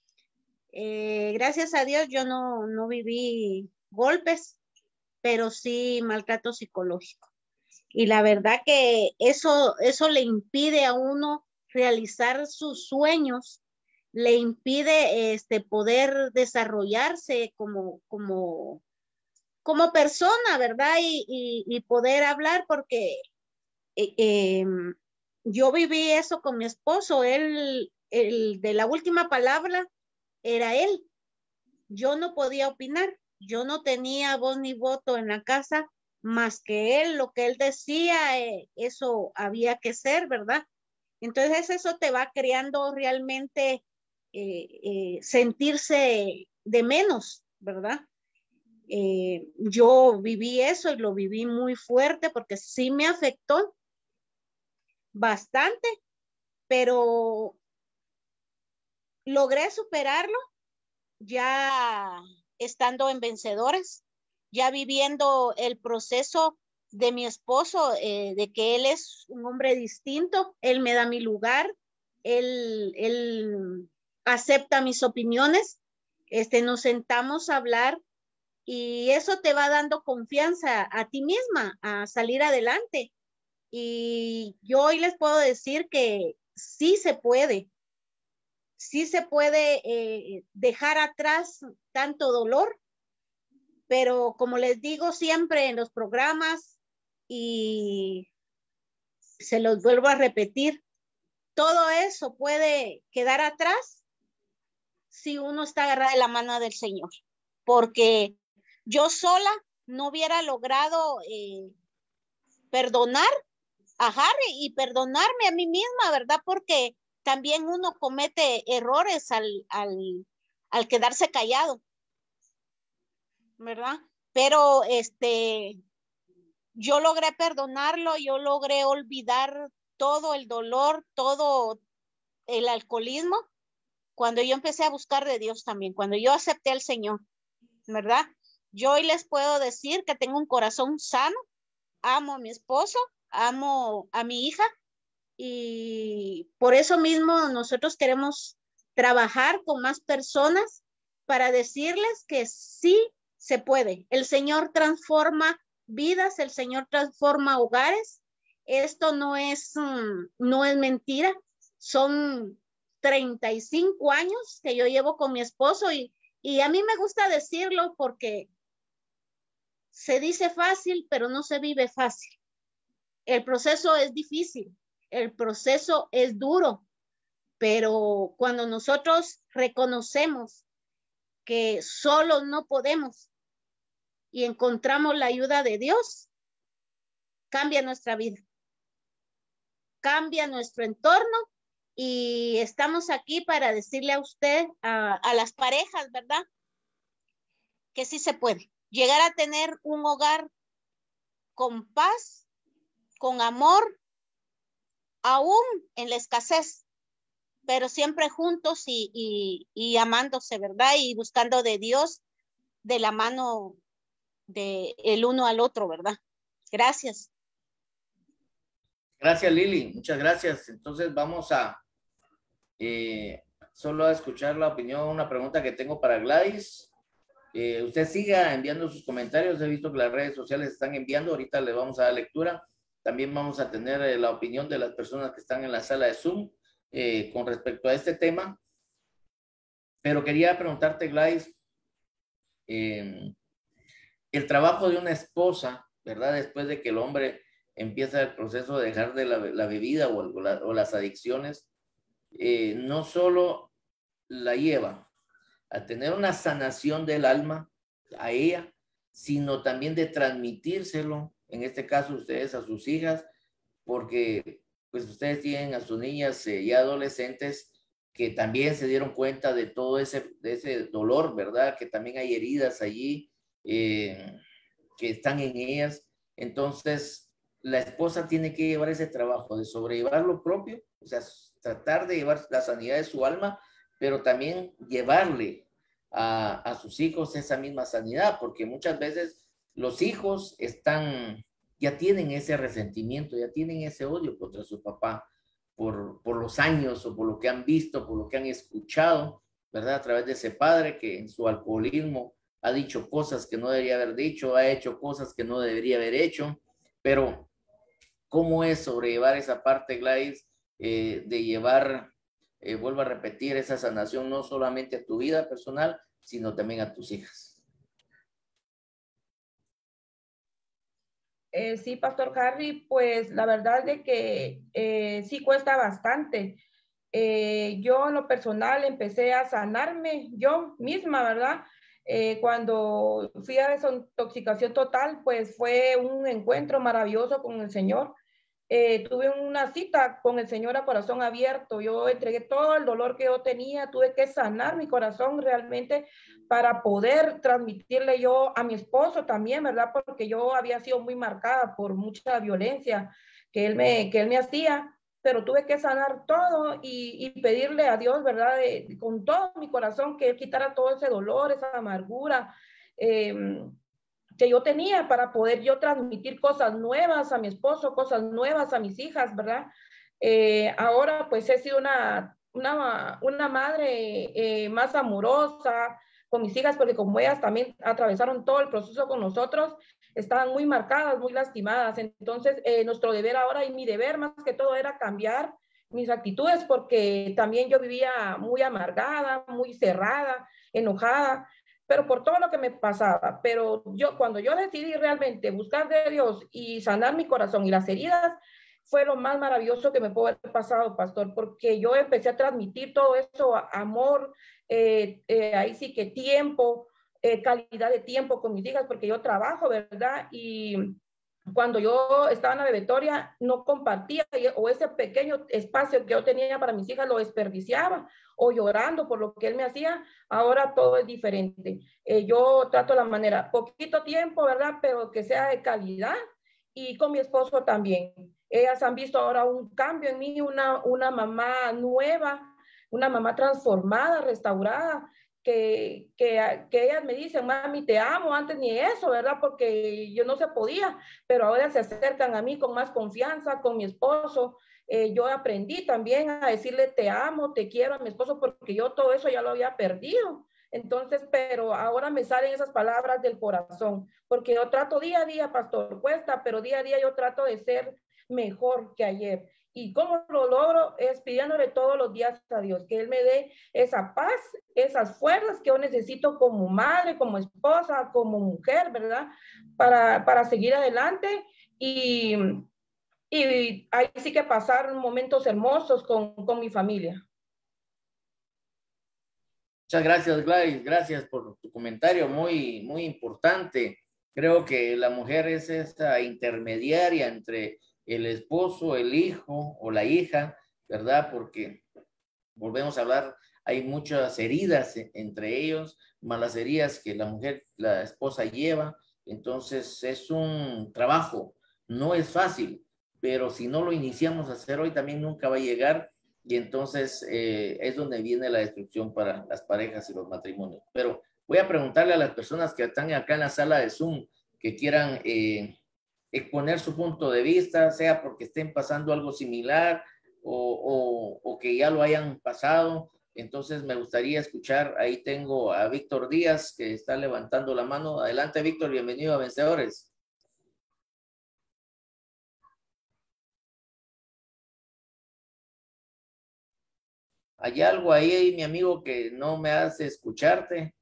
Eh, gracias a Dios yo no, no viví golpes, pero sí maltrato psicológico. Y la verdad que eso, eso le impide a uno realizar sus sueños, le impide este, poder desarrollarse como, como, como persona, ¿verdad? Y, y, y poder hablar porque eh, eh, yo viví eso con mi esposo, él, el de la última palabra era él. Yo no podía opinar, yo no tenía voz ni voto en la casa, más que él, lo que él decía, eh, eso había que ser, ¿verdad? Entonces eso te va creando realmente eh, eh, sentirse de menos, ¿verdad? Eh, yo viví eso y lo viví muy fuerte porque sí me afectó bastante, pero logré superarlo ya estando en Vencedores, ya viviendo el proceso de mi esposo, eh, de que él es un hombre distinto, él me da mi lugar, él, él acepta mis opiniones, este, nos sentamos a hablar y eso te va dando confianza a ti misma a salir adelante. Y yo hoy les puedo decir que sí se puede, sí se puede eh, dejar atrás tanto dolor, pero como les digo siempre en los programas y se los vuelvo a repetir, todo eso puede quedar atrás si uno está agarrado de la mano del Señor, porque yo sola no hubiera logrado eh, perdonar a Harry y perdonarme a mí misma, ¿verdad? Porque también uno comete errores al, al, al quedarse callado, ¿verdad? Pero este, yo logré perdonarlo, yo logré olvidar todo el dolor, todo el alcoholismo, cuando yo empecé a buscar de Dios también, cuando yo acepté al Señor, ¿verdad? Yo hoy les puedo decir que tengo un corazón sano, amo a mi esposo, amo a mi hija, y por eso mismo nosotros queremos trabajar con más personas para decirles que sí se puede. El Señor transforma vidas, el Señor transforma hogares. Esto no es, um, no es mentira. Son treinta y cinco años que yo llevo con mi esposo y, y a mí me gusta decirlo porque se dice fácil, pero no se vive fácil. El proceso es difícil. el proceso es duro, pero cuando nosotros reconocemos que solo no podemos y encontramos la ayuda de Dios, cambia nuestra vida, cambia nuestro entorno, y estamos aquí para decirle a usted, a, a las parejas, ¿verdad? Que sí se puede llegar a tener un hogar con paz, con amor, aún en la escasez, pero siempre juntos y, y, y amándose, ¿verdad? Y buscando de Dios de la mano de el uno al otro, ¿verdad? Gracias. Gracias, Lili. Muchas gracias. Entonces vamos a eh, solo a escuchar la opinión, una pregunta que tengo para Gladys. Eh, usted siga enviando sus comentarios. He visto que las redes sociales están enviando. Ahorita le vamos a dar lectura. También vamos a tener eh, la opinión de las personas que están en la sala de Zoom eh, con respecto a este tema. Pero quería preguntarte, Gladys, eh, el trabajo de una esposa, ¿verdad? Después de que el hombre empieza el proceso de dejar de la, la bebida o, o, la, o las adicciones, eh, no solo la lleva a tener una sanación del alma a ella, sino también de transmitírselo, en este caso ustedes a sus hijas, porque pues ustedes tienen a sus niñas eh, ya adolescentes que también se dieron cuenta de todo ese, de ese dolor, ¿verdad? Que también hay heridas allí eh, que están en ellas. Entonces, la esposa tiene que llevar ese trabajo de sobrellevar lo propio, o sea, tratar de llevar la sanidad de su alma, pero también llevarle a, a sus hijos esa misma sanidad, porque muchas veces los hijos están, ya tienen ese resentimiento, ya tienen ese odio contra su papá por, por los años o por lo que han visto, por lo que han escuchado, ¿verdad? A través de ese padre que en su alcoholismo ha dicho cosas que no debería haber dicho, ha hecho cosas que no debería haber hecho, pero ¿cómo es sobrellevar esa parte, Gladys, eh, de llevar, eh, vuelvo a repetir, esa sanación no solamente a tu vida personal, sino también a tus hijas? Eh, sí, Pastor Harry, pues la verdad de que eh, sí cuesta bastante. Eh, yo en lo personal empecé a sanarme yo misma, ¿verdad? Eh, cuando fui a desintoxicación total, pues fue un encuentro maravilloso con el Señor. Eh, tuve una cita con el Señor a corazón abierto. Yo entregué todo el dolor que yo tenía, tuve que sanar mi corazón realmente para poder transmitirle yo a mi esposo también, ¿verdad? Porque yo había sido muy marcada por mucha violencia que él me, que él me hacía, pero tuve que sanar todo y, y pedirle a Dios, ¿verdad? De, de, con todo mi corazón que él quitara todo ese dolor, esa amargura. Eh, que yo tenía para poder yo transmitir cosas nuevas a mi esposo, cosas nuevas a mis hijas, ¿verdad? Eh, ahora pues he sido una, una, una madre eh, más amorosa con mis hijas, porque como ellas también atravesaron todo el proceso con nosotros, estaban muy marcadas, muy lastimadas. Entonces eh, nuestro deber ahora y mi deber más que todo era cambiar mis actitudes, porque también yo vivía muy amargada, muy cerrada, enojada, pero por todo lo que me pasaba. Pero yo, cuando yo decidí realmente buscar de Dios y sanar mi corazón y las heridas, fue lo más maravilloso que me pudo haber pasado, pastor, porque yo empecé a transmitir todo eso, amor, eh, eh, ahí sí que tiempo, eh, calidad de tiempo con mis hijas, porque yo trabajo, ¿verdad? Y cuando yo estaba en la bebetoria, no compartía, o ese pequeño espacio que yo tenía para mis hijas lo desperdiciaba, o llorando por lo que él me hacía. Ahora todo es diferente. Eh, yo trato la manera, poquito tiempo, ¿verdad? Pero que sea de calidad, y con mi esposo también. Ellas han visto ahora un cambio en mí, una, una mamá nueva, una mamá transformada, restaurada, que, que, que ellas me dicen, mami, te amo, antes ni eso, ¿verdad? Porque yo no se podía, pero ahora se acercan a mí con más confianza, con mi esposo. Eh, yo aprendí también a decirle te amo, te quiero a mi esposo, porque yo todo eso ya lo había perdido. Entonces, pero ahora me salen esas palabras del corazón, porque yo trato día a día, pastor, cuesta, pero día a día yo trato de ser mejor que ayer. ¿Y cómo lo logro? Es pidiéndole todos los días a Dios, que Él me dé esa paz, esas fuerzas que yo necesito como madre, como esposa, como mujer, ¿verdad? Para, para seguir adelante y, y ahí sí que pasar momentos hermosos con, con mi familia. Muchas gracias, Gladys. Gracias por tu comentario, muy, muy importante. Creo que la mujer es esta intermediaria entre el esposo, el hijo o la hija, ¿verdad? Porque volvemos a hablar, hay muchas heridas entre ellos, malas heridas que la mujer, la esposa lleva. Entonces es un trabajo, no es fácil, pero si no lo iniciamos a hacer hoy también nunca va a llegar. Y entonces eh, es donde viene la destrucción para las parejas y los matrimonios. Pero voy a preguntarle a las personas que están acá en la sala de Zoom que quieran eh, exponer su punto de vista, sea porque estén pasando algo similar o, o, o que ya lo hayan pasado. Entonces me gustaría escuchar, ahí tengo a Víctor Díaz que está levantando la mano. Adelante, Víctor, bienvenido a Vencedores. ¿Hay algo ahí, mi amigo, que no me hace escucharte?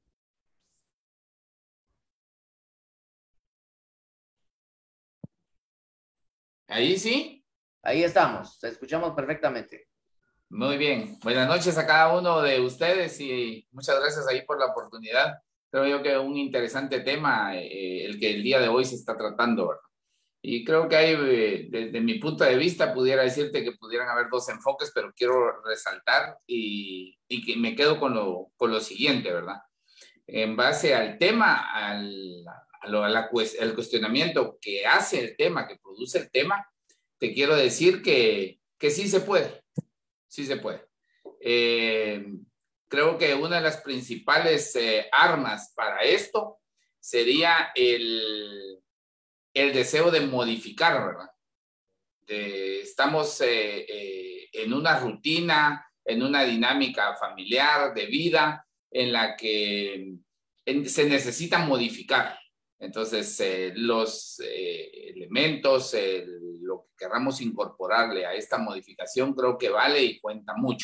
Ahí sí. Ahí estamos, te escuchamos perfectamente. Muy bien. Buenas noches a cada uno de ustedes y muchas gracias ahí por la oportunidad. Creo yo que un interesante tema eh, el que el día de hoy se está tratando, ¿verdad? Y creo que hay, eh, desde mi punto de vista, pudiera decirte que pudieran haber dos enfoques, pero quiero resaltar y, y que me quedo con lo, con lo siguiente, ¿verdad? En base al tema, al, a lo, a la, al cuestionamiento que hace el tema, que produce el tema, te quiero decir que, que sí se puede, sí se puede. Eh, creo que una de las principales eh, armas para esto sería el, el deseo de modificar, ¿verdad? De, estamos eh, eh, en una rutina, en una dinámica familiar de vida en la que en, se necesita modificar. Entonces, eh, los eh, elementos, eh, lo que queramos incorporarle a esta modificación, creo que vale y cuenta mucho.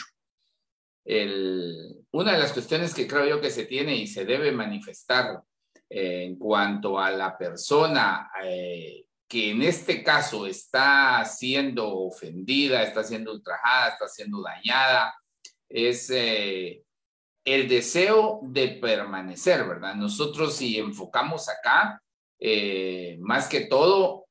El, una de las cuestiones que creo yo que se tiene y se debe manifestar eh, en cuanto a la persona eh, que en este caso está siendo ofendida, está siendo ultrajada, está siendo dañada, es eh, el deseo de permanecer, ¿verdad? Nosotros si enfocamos acá, eh, más que todo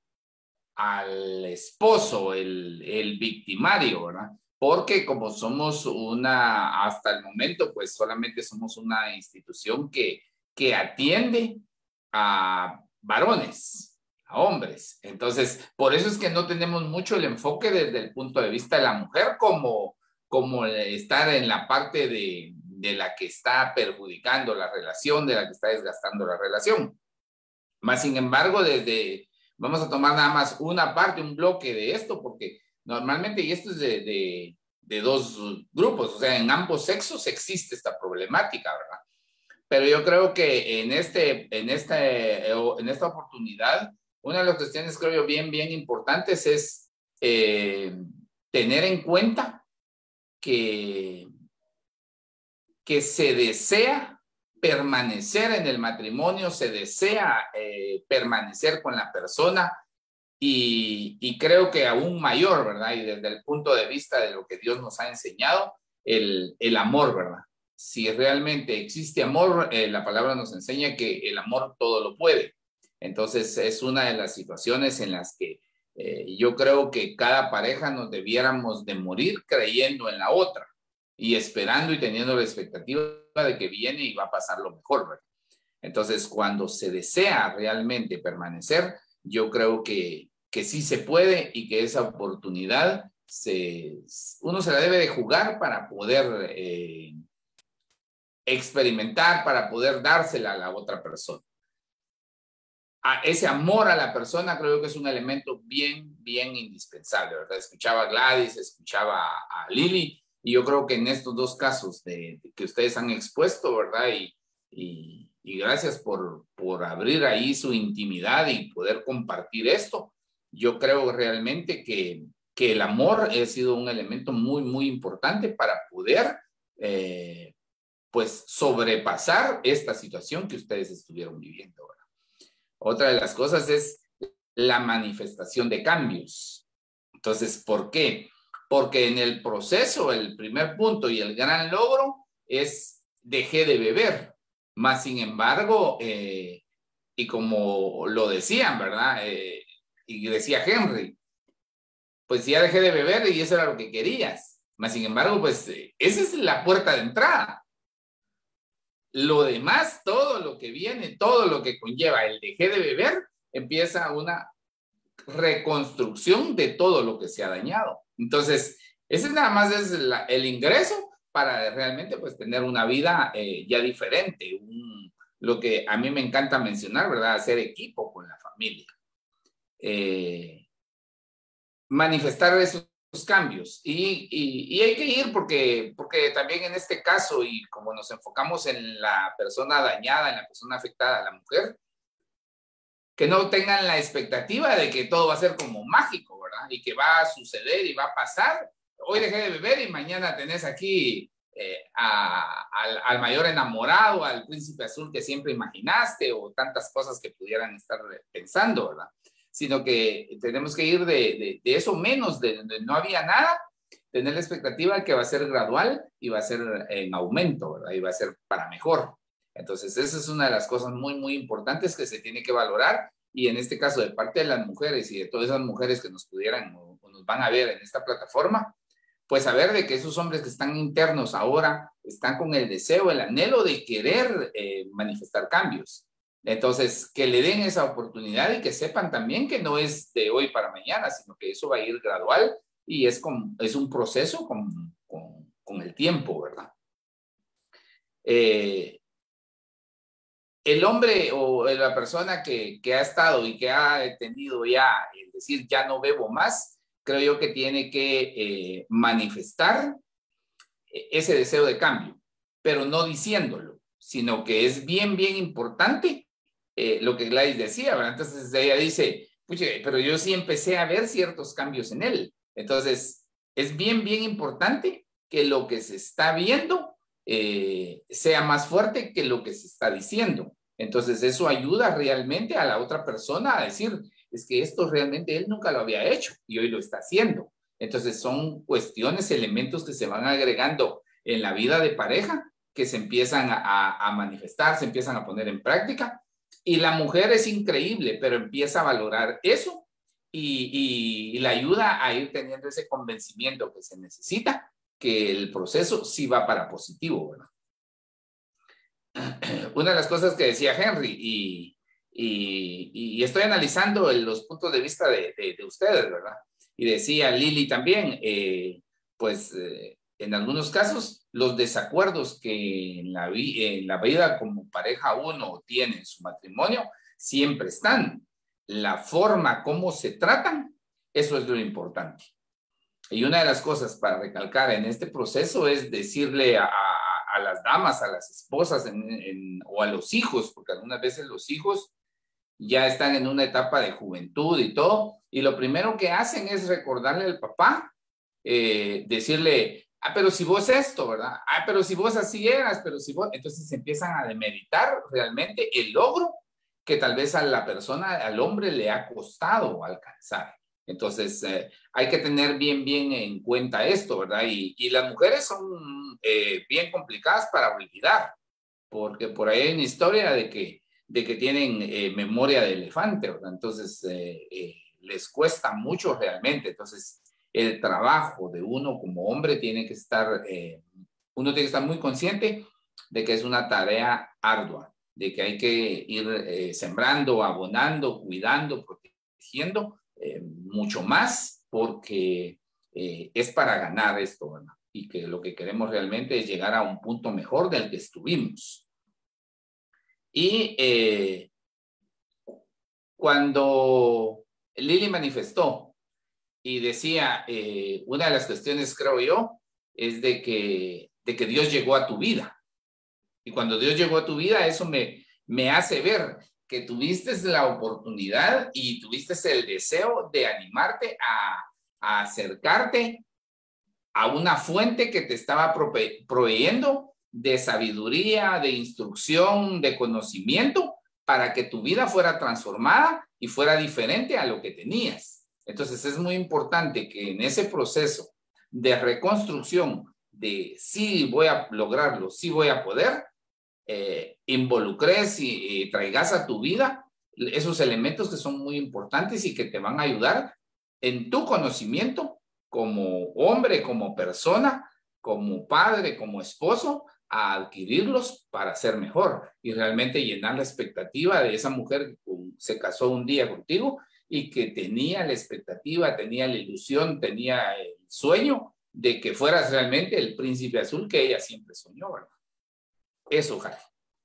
al esposo, el, el victimario, ¿verdad? Porque como somos una, hasta el momento, pues solamente somos una institución que, que atiende a varones, a hombres. Entonces, por eso es que no tenemos mucho el enfoque desde el punto de vista de la mujer como, como estar en la parte de, de la que está perjudicando la relación, de la que está desgastando la relación. Más sin embargo, desde, vamos a tomar nada más una parte, un bloque de esto, porque normalmente, y esto es de, de, de dos grupos, o sea, en ambos sexos existe esta problemática, ¿verdad? Pero yo creo que en, este, en, este, en esta oportunidad, una de las cuestiones, creo yo, bien, bien importantes es eh, tener en cuenta que, que se desea permanecer en el matrimonio, se desea eh, permanecer con la persona y, y creo que aún mayor, ¿verdad? Y desde el punto de vista de lo que Dios nos ha enseñado, el, el amor, ¿verdad? Si realmente existe amor, eh, la palabra nos enseña que el amor todo lo puede. Entonces es una de las situaciones en las que eh, yo creo que cada pareja nos debiéramos de morir creyendo en la otra y esperando y teniendo la expectativa de que viene y va a pasar lo mejor, ¿verdad? Entonces, cuando se desea realmente permanecer, yo creo que, que sí se puede y que esa oportunidad se, uno se la debe de jugar para poder eh, experimentar, para poder dársela a la otra persona. A ese amor a la persona creo que es un elemento bien, bien indispensable, ¿verdad? Escuchaba a Gladys, escuchaba a Lili, y yo creo que en estos dos casos de, de que ustedes han expuesto, ¿verdad? Y, y, y gracias por, por abrir ahí su intimidad y poder compartir esto. Yo creo realmente que, que el amor ha sido un elemento muy, muy importante para poder, eh, pues, sobrepasar esta situación que ustedes estuvieron viviendo, ¿verdad? Otra de las cosas es la manifestación de cambios. Entonces, ¿por qué? Porque en el proceso, el primer punto y el gran logro es dejé de beber. Más sin embargo, eh, y como lo decían, ¿verdad? Eh, y decía Henry, pues ya dejé de beber y eso era lo que querías. Más sin embargo, pues eh, esa es la puerta de entrada. Lo demás, todo lo que viene, todo lo que conlleva el dejé de beber, empieza una reconstrucción de todo lo que se ha dañado. Entonces, ese nada más es la, el ingreso para realmente pues tener una vida eh, ya diferente. Un, lo que a mí me encanta mencionar, ¿verdad? Hacer equipo con la familia. Eh, manifestar esos cambios y, y, y hay que ir porque, porque también en este caso y como nos enfocamos en la persona dañada, en la persona afectada, la mujer, que no tengan la expectativa de que todo va a ser como mágico, ¿verdad? Y que va a suceder y va a pasar. Hoy dejé de beber y mañana tenés aquí eh, a, al, al mayor enamorado, al príncipe azul que siempre imaginaste o tantas cosas que pudieran estar pensando, ¿verdad? Sino que tenemos que ir de, de, de eso menos, de donde no había nada, tener la expectativa de que va a ser gradual y va a ser en aumento, ¿verdad? Y va a ser para mejor. Entonces, esa es una de las cosas muy, muy importantes que se tiene que valorar y en este caso de parte de las mujeres y de todas esas mujeres que nos pudieran o, o nos van a ver en esta plataforma, pues saber de que esos hombres que están internos ahora están con el deseo, el anhelo de querer eh, manifestar cambios. Entonces, que le den esa oportunidad y que sepan también que no es de hoy para mañana, sino que eso va a ir gradual y es, con, es un proceso con, con, con el tiempo, ¿verdad? Eh, el hombre o la persona que, que ha estado y que ha tenido ya, es decir, ya no bebo más, creo yo que tiene que eh, manifestar ese deseo de cambio, pero no diciéndolo, sino que es bien, bien importante eh, lo que Gladys decía, ¿verdad? Entonces ella dice, puche, pero yo sí empecé a ver ciertos cambios en él. Entonces, es bien, bien importante que lo que se está viendo eh, sea más fuerte que lo que se está diciendo. Entonces, eso ayuda realmente a la otra persona a decir, es que esto realmente él nunca lo había hecho y hoy lo está haciendo. Entonces, son cuestiones, elementos que se van agregando en la vida de pareja que se empiezan a, a manifestar, se empiezan a poner en práctica. Y la mujer es increíble, pero empieza a valorar eso y, y, y la ayuda a ir teniendo ese convencimiento que se necesita, que el proceso sí va para positivo, ¿verdad? Una de las cosas que decía Henry, y, y, y estoy analizando los puntos de vista de, de, de ustedes, ¿verdad? Y decía Lili también, eh, pues eh, en algunos casos los desacuerdos que en la, en la vida como pareja uno tiene en su matrimonio siempre están. La forma como se tratan, eso es lo importante. Y una de las cosas para recalcar en este proceso es decirle a, a, a las damas, a las esposas en, en, o a los hijos, porque algunas veces los hijos ya están en una etapa de juventud y todo, y lo primero que hacen es recordarle al papá, eh, decirle, ah, pero si vos esto, ¿verdad? Ah, pero si vos así eras, pero si vos... Entonces empiezan a demeritar realmente el logro que tal vez a la persona, al hombre le ha costado alcanzar. Entonces eh, hay que tener bien, bien en cuenta esto, ¿verdad? Y, y las mujeres son eh, bien complicadas para olvidar, porque por ahí hay una historia de que, de que tienen eh, memoria de elefante, ¿verdad? Entonces eh, eh, les cuesta mucho realmente. Entonces el trabajo de uno como hombre tiene que estar, eh, uno tiene que estar muy consciente de que es una tarea ardua, de que hay que ir eh, sembrando, abonando, cuidando, protegiendo eh, mucho más, porque eh, es para ganar esto, ¿verdad? Y que lo que queremos realmente es llegar a un punto mejor del que estuvimos. Y eh, cuando Lili manifestó y decía, eh, una de las cuestiones, creo yo, es de que, de que Dios llegó a tu vida. Y cuando Dios llegó a tu vida, eso me, me hace ver que tuviste la oportunidad y tuviste el deseo de animarte a, a acercarte a una fuente que te estaba prove proveyendo de sabiduría, de instrucción, de conocimiento, para que tu vida fuera transformada y fuera diferente a lo que tenías. Entonces es muy importante que en ese proceso de reconstrucción de sí voy a lograrlo, sí voy a poder, eh, involucres y, y traigas a tu vida esos elementos que son muy importantes y que te van a ayudar en tu conocimiento como hombre, como persona, como padre, como esposo, a adquirirlos para ser mejor y realmente llenar la expectativa de esa mujer que se casó un día contigo y que tenía la expectativa, tenía la ilusión, tenía el sueño de que fueras realmente el príncipe azul que ella siempre soñó, ¿verdad? Eso, Jari.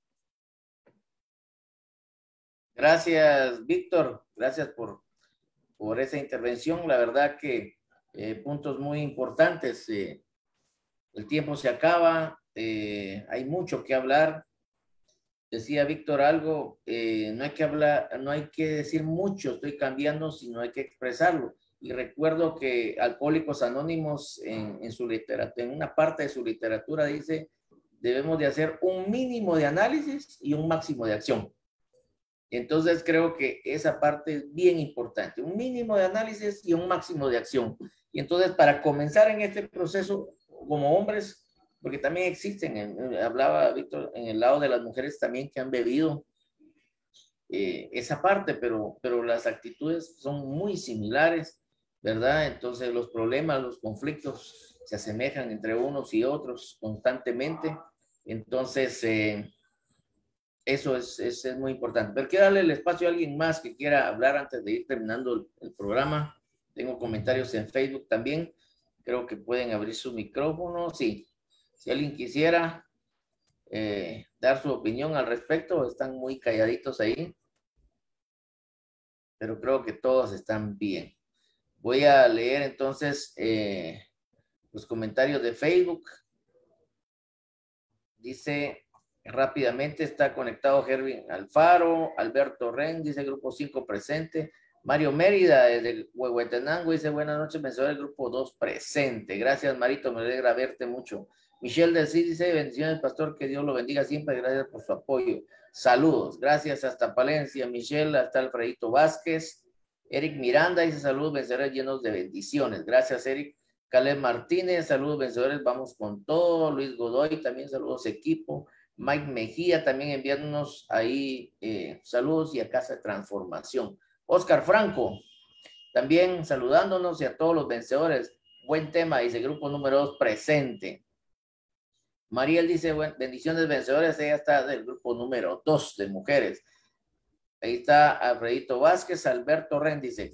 Gracias, Víctor. Gracias por, por esa intervención. La verdad que eh, puntos muy importantes. Eh, el tiempo se acaba. Eh, hay mucho que hablar. Decía Víctor algo, eh, no hay que hablar, no hay que decir mucho, estoy cambiando, sino hay que expresarlo. Y recuerdo que Alcohólicos Anónimos en, en su literatura, en una parte de su literatura dice, debemos de hacer un mínimo de análisis y un máximo de acción. Entonces creo que esa parte es bien importante, un mínimo de análisis y un máximo de acción. Y entonces para comenzar en este proceso como hombres, porque también existen, en, hablaba Víctor, en el lado de las mujeres también que han bebido eh, esa parte, pero, pero las actitudes son muy similares, ¿verdad? Entonces los problemas, los conflictos se asemejan entre unos y otros constantemente. Entonces, eh, eso es, es, es muy importante. Pero quiero darle el espacio a alguien más que quiera hablar antes de ir terminando el, el programa. Tengo comentarios en Facebook también. Creo que pueden abrir su micrófono. Sí. Si alguien quisiera eh, dar su opinión al respecto, están muy calladitos ahí. Pero creo que todos están bien. Voy a leer entonces eh, los comentarios de Facebook. Dice rápidamente, está conectado Gervin Alfaro, Alberto Ren, dice Grupo cinco presente. Mario Mérida, desde Huehuetenango, dice buenas noches, vencedor del Grupo dos presente. Gracias, Marito, me alegra verte mucho. Michelle del C dice, bendiciones, pastor, que Dios lo bendiga siempre, gracias por su apoyo. Saludos, gracias hasta Palencia, Michelle, hasta Alfredito Vázquez. Eric Miranda dice, saludos, vencedores llenos de bendiciones. Gracias, Eric. Caleb Martínez, saludos, vencedores, vamos con todo. Luis Godoy, también saludos, equipo. Mike Mejía, también enviándonos ahí eh, saludos y a Casa de Transformación. Oscar Franco, también saludándonos y a todos los vencedores. Buen tema, dice Grupo número dos presente. Mariel dice, bueno, bendiciones vencedores, ella está del grupo número dos de mujeres. Ahí está Alfredito Vázquez, Alberto Ren dice,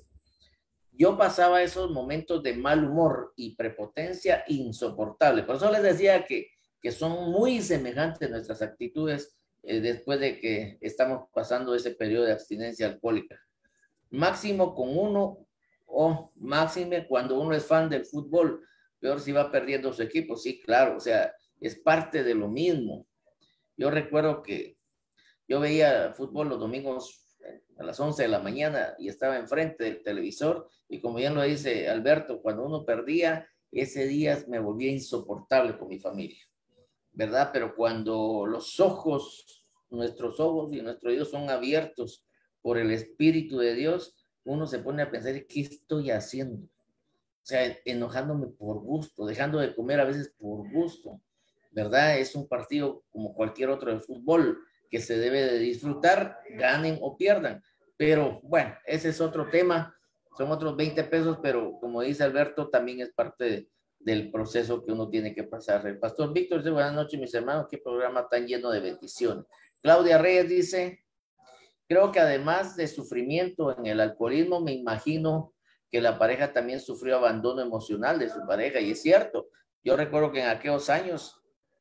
yo pasaba esos momentos de mal humor y prepotencia insoportable. Por eso les decía que, que son muy semejantes nuestras actitudes eh, después de que estamos pasando ese periodo de abstinencia alcohólica. Máximo con uno o máxime cuando uno es fan del fútbol, peor si va perdiendo su equipo. Sí, claro, o sea, es parte de lo mismo. Yo recuerdo que yo veía fútbol los domingos a las once de la mañana y estaba enfrente del televisor y como bien lo dice Alberto, cuando uno perdía, ese día me volvía insoportable con mi familia, ¿verdad? Pero cuando los ojos, nuestros ojos y nuestros oídos son abiertos por el Espíritu de Dios, uno se pone a pensar, ¿qué estoy haciendo? O sea, enojándome por gusto, dejando de comer a veces por gusto, ¿verdad? Es un partido como cualquier otro de fútbol que se debe de disfrutar, ganen o pierdan. Pero bueno, ese es otro tema, son otros veinte pesos, pero como dice Alberto, también es parte de, del proceso que uno tiene que pasar. El pastor Víctor dice, buenas noches mis hermanos, qué programa tan lleno de bendiciones. Claudia Reyes dice, creo que además de sufrimiento en el alcoholismo, me imagino que la pareja también sufrió abandono emocional de su pareja, y es cierto. Yo recuerdo que en aquellos años,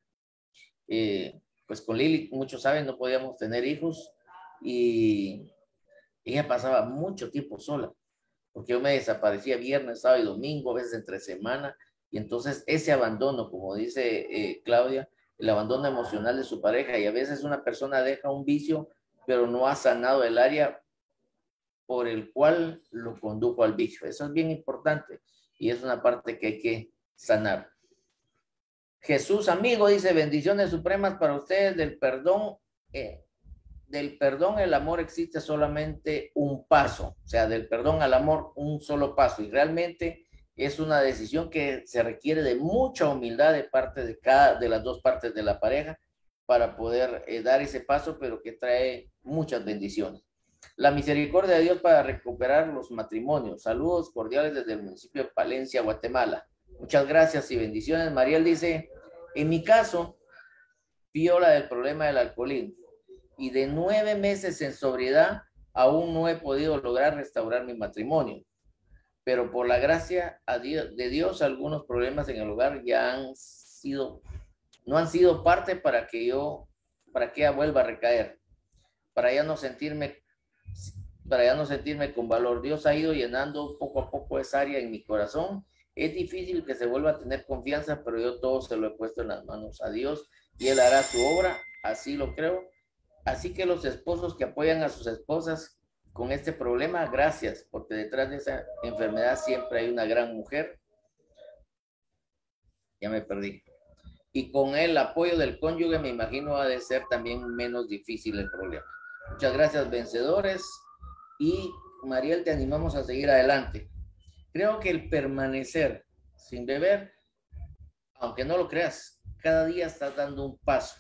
eh, pues con Lili, muchos saben, no podíamos tener hijos y ella pasaba mucho tiempo sola, porque yo me desaparecía viernes, sábado y domingo, a veces entre semana, y entonces ese abandono, como dice eh, Claudia, el abandono emocional de su pareja, y a veces una persona deja un vicio, pero no ha sanado el área por el cual lo condujo al vicio. Eso es bien importante y es una parte que hay que sanar. Jesús amigo dice, bendiciones supremas para ustedes del perdón, eh, del perdón al amor existe solamente un paso, o sea, del perdón al amor un solo paso, y realmente es una decisión que se requiere de mucha humildad de parte de cada de las dos partes de la pareja para poder eh, dar ese paso, pero que trae muchas bendiciones. La misericordia de Dios para recuperar los matrimonios. Saludos cordiales desde el municipio de Palencia, Guatemala. Muchas gracias y bendiciones. Mariel dice, en mi caso, viola del problema del alcoholismo y de nueve meses en sobriedad aún no he podido lograr restaurar mi matrimonio. Pero por la gracia de Dios, algunos problemas en el hogar ya han sido, no han sido parte para que yo, para que ella vuelva a recaer, para ya no sentirme, para ya no sentirme con valor. Dios ha ido llenando poco a poco esa área en mi corazón. Es difícil que se vuelva a tener confianza, pero yo todo se lo he puesto en las manos a Dios y Él hará su obra, así lo creo. Así que los esposos que apoyan a sus esposas con este problema, gracias, porque detrás de esa enfermedad siempre hay una gran mujer. Ya me perdí. Y con el apoyo del cónyuge, me imagino, ha de ser también menos difícil el problema. Muchas gracias, vencedores. Y Mariel, te animamos a seguir adelante. Creo que el permanecer sin beber, aunque no lo creas, cada día estás dando un paso.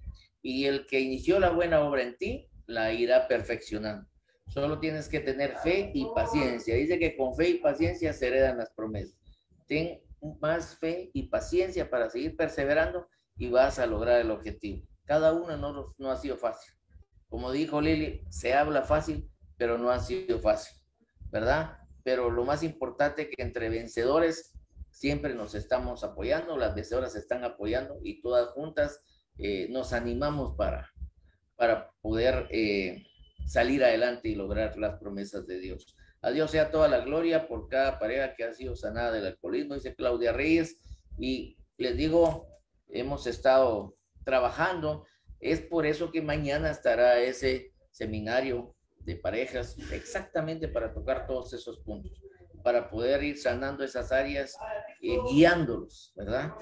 Y el que inició la buena obra en ti, la irá perfeccionando. Solo tienes que tener fe y paciencia. Dice que con fe y paciencia se heredan las promesas. Ten más fe y paciencia para seguir perseverando y vas a lograr el objetivo. Cada uno no, no ha sido fácil. Como dijo Lili, se habla fácil, pero no ha sido fácil, ¿verdad? Pero lo más importante es que entre vencedores siempre nos estamos apoyando, las vencedoras se están apoyando y todas juntas eh, nos animamos para, para poder eh, salir adelante y lograr las promesas de Dios. A Dios sea toda la gloria por cada pareja que ha sido sanada del alcoholismo, dice Claudia Reyes, y les digo, hemos estado trabajando, es por eso que mañana estará ese seminario de parejas, exactamente para tocar todos esos puntos, para poder ir sanando esas áreas, eh, guiándolos, ¿verdad?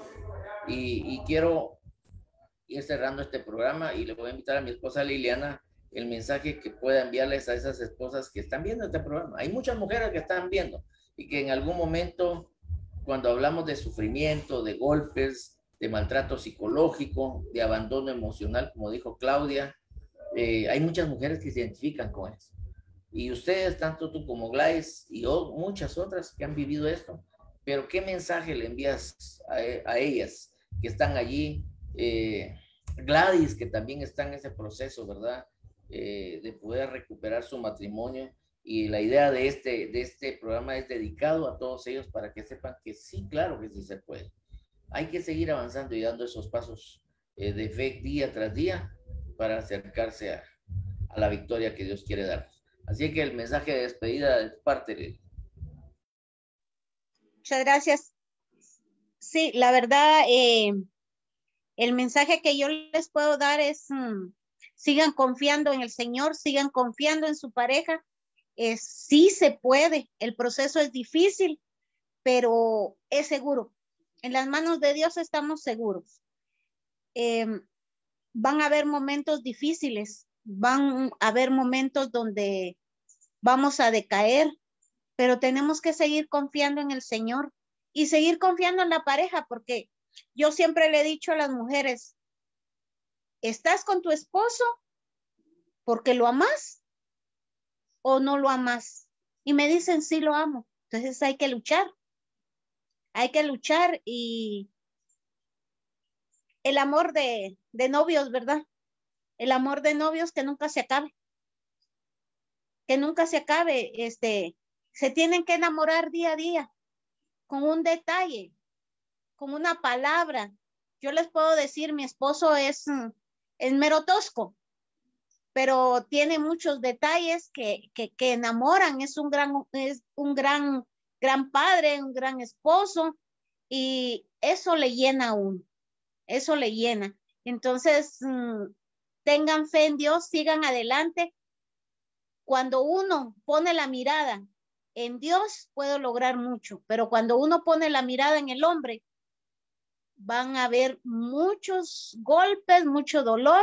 Y, y quiero ir cerrando este programa y le voy a invitar a mi esposa Liliana el mensaje que pueda enviarles a esas esposas que están viendo este programa. Hay muchas mujeres que están viendo y que en algún momento, cuando hablamos de sufrimiento, de golpes, de maltrato psicológico, de abandono emocional, como dijo Claudia, eh, hay muchas mujeres que se identifican con eso. Y ustedes, tanto tú como Gladys y oh, muchas otras que han vivido esto, pero ¿qué mensaje le envías a, a ellas que están allí? Eh, Gladys, que también está en ese proceso, ¿verdad? Eh, de poder recuperar su matrimonio, y la idea de este, de este programa es dedicado a todos ellos para que sepan que sí, claro que sí se puede. Hay que seguir avanzando y dando esos pasos eh, de fe día tras día para acercarse a, a la victoria que Dios quiere darnos. Así que el mensaje de despedida de parte de... Muchas gracias. Sí, la verdad, eh, el mensaje que yo les puedo dar es mmm, sigan confiando en el Señor, sigan confiando en su pareja. Eh, sí se puede, el proceso es difícil, pero es seguro. En las manos de Dios estamos seguros. Eh, van a haber momentos difíciles, van a haber momentos donde vamos a decaer, pero tenemos que seguir confiando en el Señor y seguir confiando en la pareja, porque yo siempre le he dicho a las mujeres, ¿estás con tu esposo porque lo amas o no lo amas? Y me dicen, sí lo amo. Entonces hay que luchar. Hay que luchar y el amor de, de novios, ¿verdad? El amor de novios que nunca se acabe. Que nunca se acabe. Este, se tienen que enamorar día a día con un detalle, con una palabra. Yo les puedo decir, mi esposo es, es mero tosco, pero tiene muchos detalles que, que, que enamoran. Es un gran, es un gran, gran padre, un gran esposo, y eso le llena a uno, eso le llena. Entonces, mmm, tengan fe en Dios, sigan adelante. Cuando uno pone la mirada en Dios, puede lograr mucho, pero cuando uno pone la mirada en el hombre, van a haber muchos golpes, mucho dolor,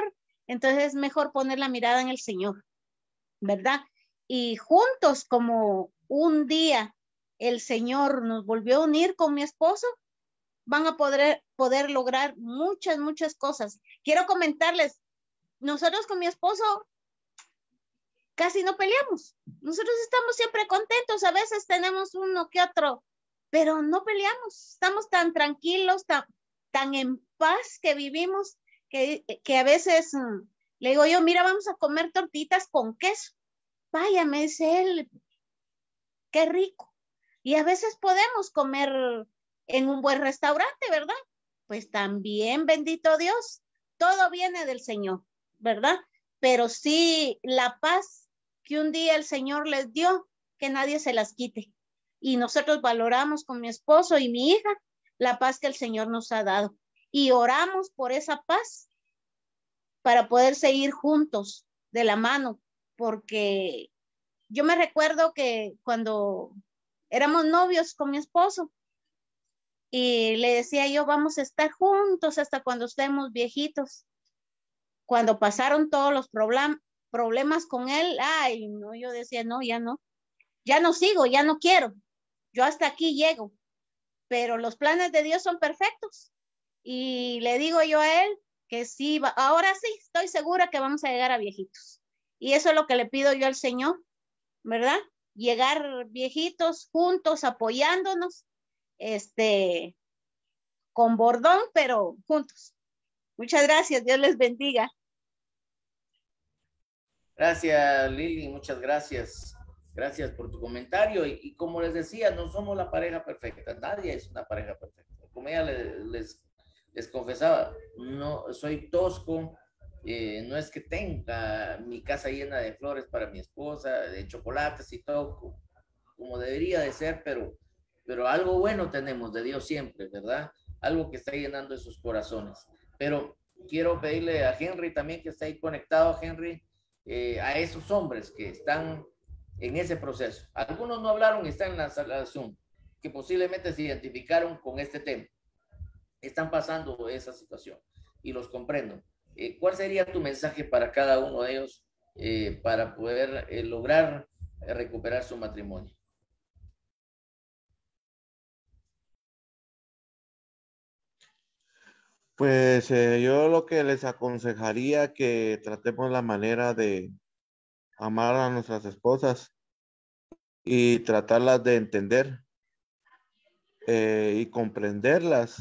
Entonces es mejor poner la mirada en el Señor, ¿verdad? Y juntos, como un día el Señor nos volvió a unir con mi esposo, van a poder, poder lograr muchas, muchas cosas. Quiero comentarles, nosotros con mi esposo casi no peleamos. Nosotros estamos siempre contentos, a veces tenemos uno que otro, pero no peleamos. Estamos tan tranquilos, tan, tan en paz que vivimos, que, que a veces um, le digo yo, mira, vamos a comer tortitas con queso. Vaya, me dice él, qué rico. Y a veces podemos comer en un buen restaurante, ¿verdad? Pues también, bendito Dios, todo viene del Señor, ¿verdad? Pero sí, la paz que un día el Señor les dio, que nadie se las quite. Y nosotros valoramos con mi esposo y mi hija la paz que el Señor nos ha dado. Y oramos por esa paz para poder seguir juntos de la mano, porque yo me recuerdo que cuando éramos novios con mi esposo, y le decía yo, vamos a estar juntos hasta cuando estemos viejitos. Cuando pasaron todos los problem problemas con él, ay, no, yo decía, no, ya no, ya no sigo, ya no quiero, yo hasta aquí llego, pero los planes de Dios son perfectos. Y le digo yo a él que sí, va, ahora sí, estoy segura que vamos a llegar a viejitos. Y eso es lo que le pido yo al Señor, ¿verdad? Llegar viejitos juntos, apoyándonos, este, con bordón, pero juntos. Muchas gracias, Dios les bendiga. Gracias, Lili, muchas gracias. Gracias por tu comentario. Y, y como les decía, no somos la pareja perfecta, nadie es una pareja perfecta. Como ella les, les, les confesaba, no soy tosco, eh, no es que tenga mi casa llena de flores para mi esposa, de chocolates y todo, como, como debería de ser, pero, pero algo bueno tenemos de Dios siempre, ¿verdad? Algo que está llenando esos corazones. Pero quiero pedirle a Henry también, que está ahí conectado, Henry, eh, a esos hombres que están en ese proceso. Algunos no hablaron y están en la sala de Zoom, que posiblemente se identificaron con este tema. Están pasando esa situación y los comprendo. Eh, ¿Cuál sería tu mensaje para cada uno de ellos eh, para poder eh, lograr eh, recuperar su matrimonio? Pues eh, yo lo que les aconsejaría que tratemos la manera de amar a nuestras esposas y tratarlas de entender eh, y comprenderlas,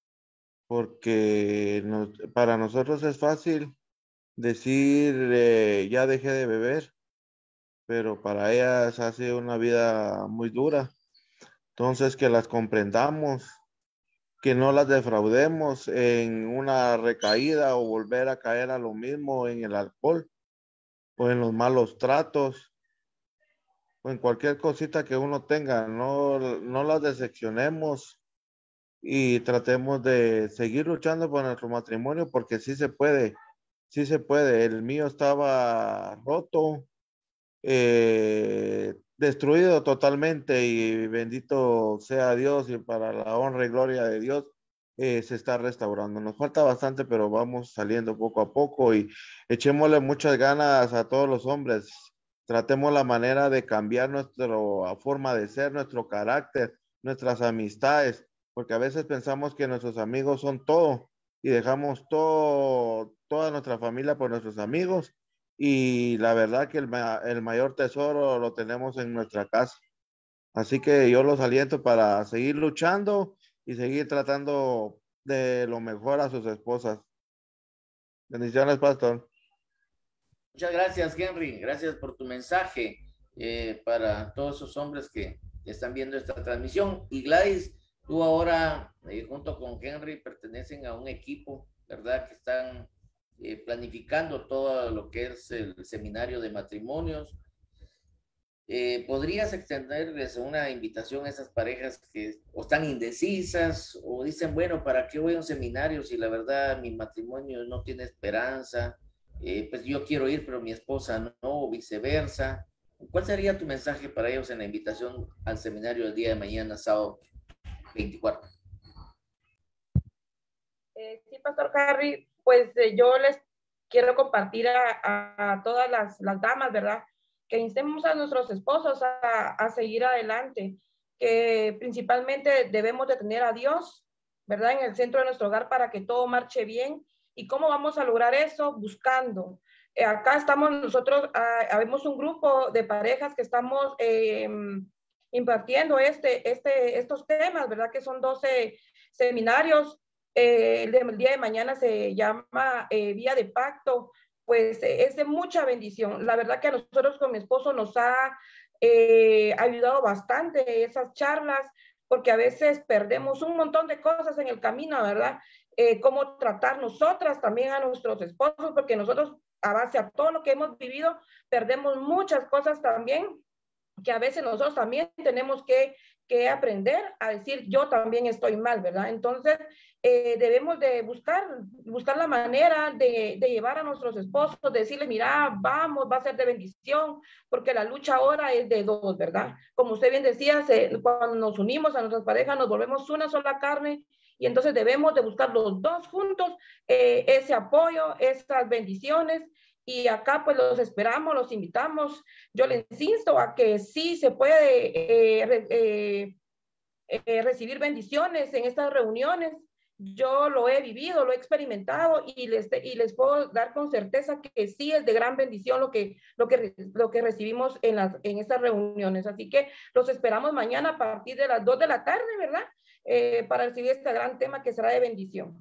porque nos, para nosotros es fácil decir eh, ya dejé de beber, pero para ellas ha sido una vida muy dura. Entonces que las comprendamos, que no las defraudemos en una recaída o volver a caer a lo mismo en el alcohol o en los malos tratos o en cualquier cosita que uno tenga. No, no las decepcionemos y tratemos de seguir luchando por nuestro matrimonio, porque sí se puede, sí se puede. El mío estaba roto, eh, destruido totalmente, y bendito sea Dios, y para la honra y gloria de Dios eh, se está restaurando. Nos falta bastante, pero vamos saliendo poco a poco, y echémosle muchas ganas a todos los hombres. Tratemos la manera de cambiar nuestra forma de ser, nuestro carácter, nuestras amistades, porque a veces pensamos que nuestros amigos son todo y dejamos todo, toda nuestra familia por nuestros amigos. Y la verdad que el, el mayor tesoro lo tenemos en nuestra casa. Así que yo los aliento para seguir luchando y seguir tratando de lo mejor a sus esposas. Bendiciones, pastor. Muchas gracias, Henry. Gracias por tu mensaje eh, para todos esos hombres que están viendo esta transmisión. Y Gladys, tú ahora, eh, junto con Henry, pertenecen a un equipo, ¿verdad? Que están eh, planificando todo lo que es el seminario de matrimonios. Eh, ¿Podrías extenderles una invitación a esas parejas que o están indecisas o dicen, bueno, ¿para qué voy a un seminario si la verdad mi matrimonio no tiene esperanza? Eh, pues yo quiero ir, pero mi esposa no, o viceversa. ¿Cuál sería tu mensaje para ellos en la invitación al seminario el día de mañana, sábado veinticuatro? Eh, sí, Pastor Harry, pues eh, yo les quiero compartir a, a, a todas las, las damas, ¿verdad? Que instemos a nuestros esposos a, a seguir adelante, que principalmente debemos de tener a Dios, ¿verdad? En el centro de nuestro hogar para que todo marche bien. ¿Y cómo vamos a lograr eso? Buscando. Eh, acá estamos nosotros, ah, habemos un grupo de parejas que estamos eh, impartiendo este, este, estos temas, ¿verdad? Que son doce seminarios. Eh, el, de, el día de mañana se llama eh, Vía de Pacto. Pues eh, es de mucha bendición. La verdad que a nosotros con mi esposo nos ha eh, ayudado bastante esas charlas, porque a veces perdemos un montón de cosas en el camino, ¿verdad? Eh, cómo tratar nosotras también a nuestros esposos, porque nosotros a base a todo lo que hemos vivido, perdemos muchas cosas también, que a veces nosotros también tenemos que, que aprender a decir, yo también estoy mal, ¿verdad? Entonces, eh, debemos de buscar, buscar la manera de, de llevar a nuestros esposos, de decirles, mira, vamos, va a ser de bendición, porque la lucha ahora es de dos, ¿verdad? Como usted bien decía, se, cuando nos unimos a nuestras parejas, nos volvemos una sola carne, y entonces debemos de buscar los dos juntos eh, ese apoyo, esas bendiciones, y acá pues los esperamos, los invitamos. Yo les insisto a que sí se puede eh, eh, eh, recibir bendiciones en estas reuniones. Yo lo he vivido, lo he experimentado y les, y les puedo dar con certeza que sí es de gran bendición lo que, lo que, lo que recibimos en, las, en estas reuniones. Así que los esperamos mañana a partir de las dos de la tarde, ¿verdad? Eh, para recibir este gran tema que será de bendición.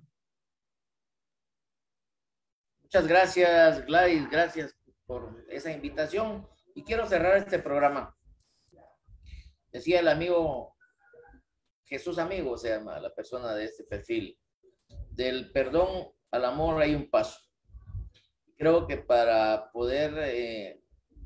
Muchas gracias, Gladys, gracias por esa invitación. Y quiero cerrar este programa. Decía el amigo, Jesús Amigo se llama la persona de este perfil. Del perdón al amor hay un paso. Creo que para poder eh,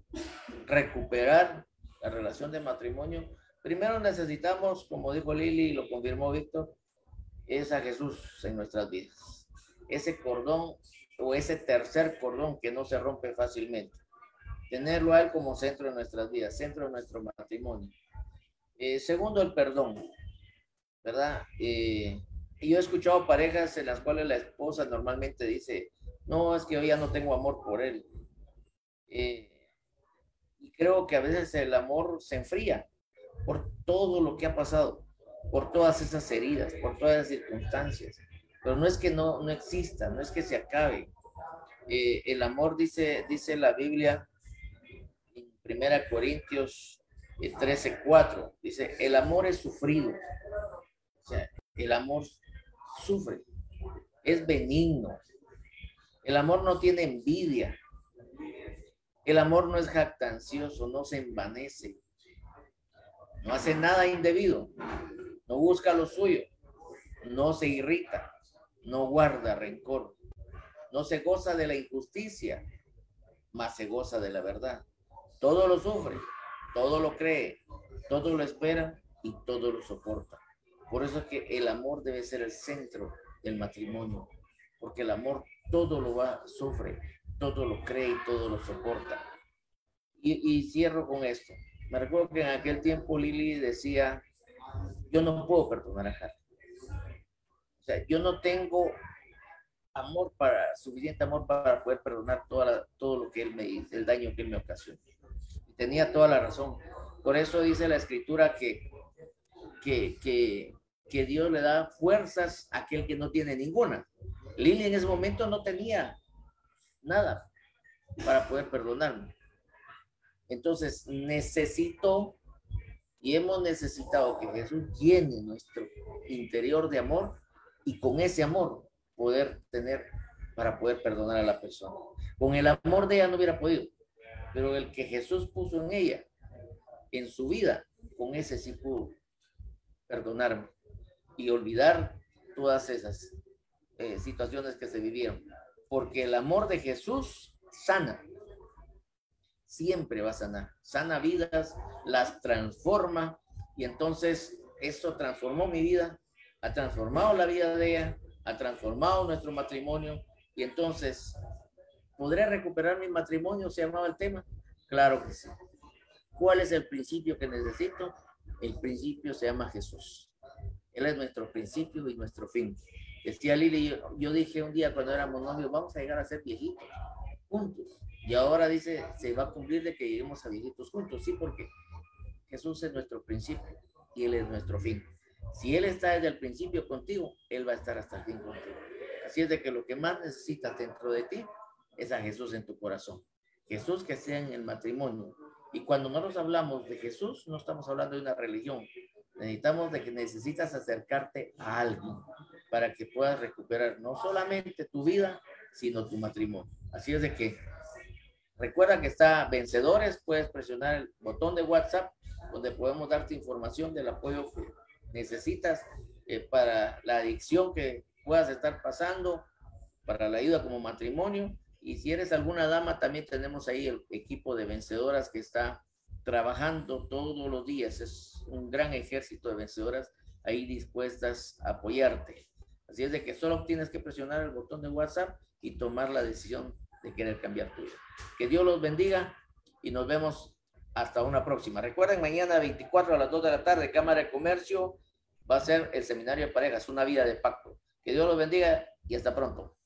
recuperar la relación de matrimonio, primero necesitamos, como dijo Lili y lo confirmó Víctor, es a Jesús en nuestras vidas. Ese cordón o ese tercer cordón que no se rompe fácilmente. Tenerlo a él como centro de nuestras vidas, centro de nuestro matrimonio. Eh, segundo, el perdón, ¿verdad? Eh, yo he escuchado parejas en las cuales la esposa normalmente dice, no, es que yo ya no tengo amor por él. Eh, y creo que a veces el amor se enfría por todo lo que ha pasado, por todas esas heridas, por todas las circunstancias. Pero no es que no, no exista, no es que se acabe. Eh, el amor, dice, dice la Biblia en primera Corintios trece, cuatro, dice, el amor es sufrido. O sea, el amor sufre, es benigno. El amor no tiene envidia. El amor no es jactancioso, no se envanece. No hace nada indebido. No busca lo suyo. No se irrita. No guarda rencor. No se goza de la injusticia, mas se goza de la verdad. Todo lo sufre, todo lo cree, todo lo espera y todo lo soporta. Por eso es que el amor debe ser el centro del matrimonio, porque el amor todo lo va, sufre, todo lo cree y todo lo soporta. Y, y cierro con esto. Me recuerdo que en aquel tiempo Lili decía, yo no puedo perdonar a Harry. O sea, yo no tengo amor para, suficiente amor para poder perdonar toda la, todo lo que él me hizo, el daño que él me ocasionó. Y tenía toda la razón. Por eso dice la escritura que, que, que, que Dios le da fuerzas a aquel que no tiene ninguna. Lili en ese momento no tenía nada para poder perdonarme. Entonces necesito y hemos necesitado que Jesús llene nuestro interior de amor y con ese amor poder tener para poder perdonar a la persona. Con el amor de ella no hubiera podido, pero el que Jesús puso en ella, en su vida, con ese sí pudo perdonarme y olvidar todas esas eh, situaciones que se vivieron, porque el amor de Jesús sana, siempre va a sanar, sana vidas, las transforma, y entonces eso transformó mi vida, ha transformado la vida de ella, ha transformado nuestro matrimonio, y entonces, ¿podré recuperar mi matrimonio? ¿Se llamaba el tema? Claro que sí. ¿Cuál es el principio que necesito? El principio se llama Jesús. Él es nuestro principio y nuestro fin. Decía Lili, yo, yo dije un día cuando éramos novios, vamos a llegar a ser viejitos juntos. Y ahora dice, se va a cumplir de que lleguemos a viejitos juntos. Sí, porque Jesús es nuestro principio y Él es nuestro fin. Si Él está desde el principio contigo, Él va a estar hasta el fin contigo. Así es de que lo que más necesitas dentro de ti es a Jesús en tu corazón. Jesús que sea en el matrimonio. Y cuando nosotros hablamos de Jesús, no estamos hablando de una religión. Necesitamos de que necesitas acercarte a alguien para que puedas recuperar no solamente tu vida, sino tu matrimonio. Así es de que recuerda que está Vencedores, puedes presionar el botón de WhatsApp donde podemos darte información del apoyo que necesitas eh, para la adicción que puedas estar pasando, para la ayuda como matrimonio. Y si eres alguna dama, también tenemos ahí el equipo de vencedoras que está trabajando todos los días. Es un gran ejército de vencedoras ahí dispuestas a apoyarte. Así es de que solo tienes que presionar el botón de WhatsApp y tomar la decisión de querer cambiar tu vida. Que Dios los bendiga y nos vemos hasta una próxima. Recuerden, mañana veinticuatro a las dos de la tarde, Cámara de Comercio, va a ser el seminario de parejas, una vida de pacto. Que Dios los bendiga y hasta pronto.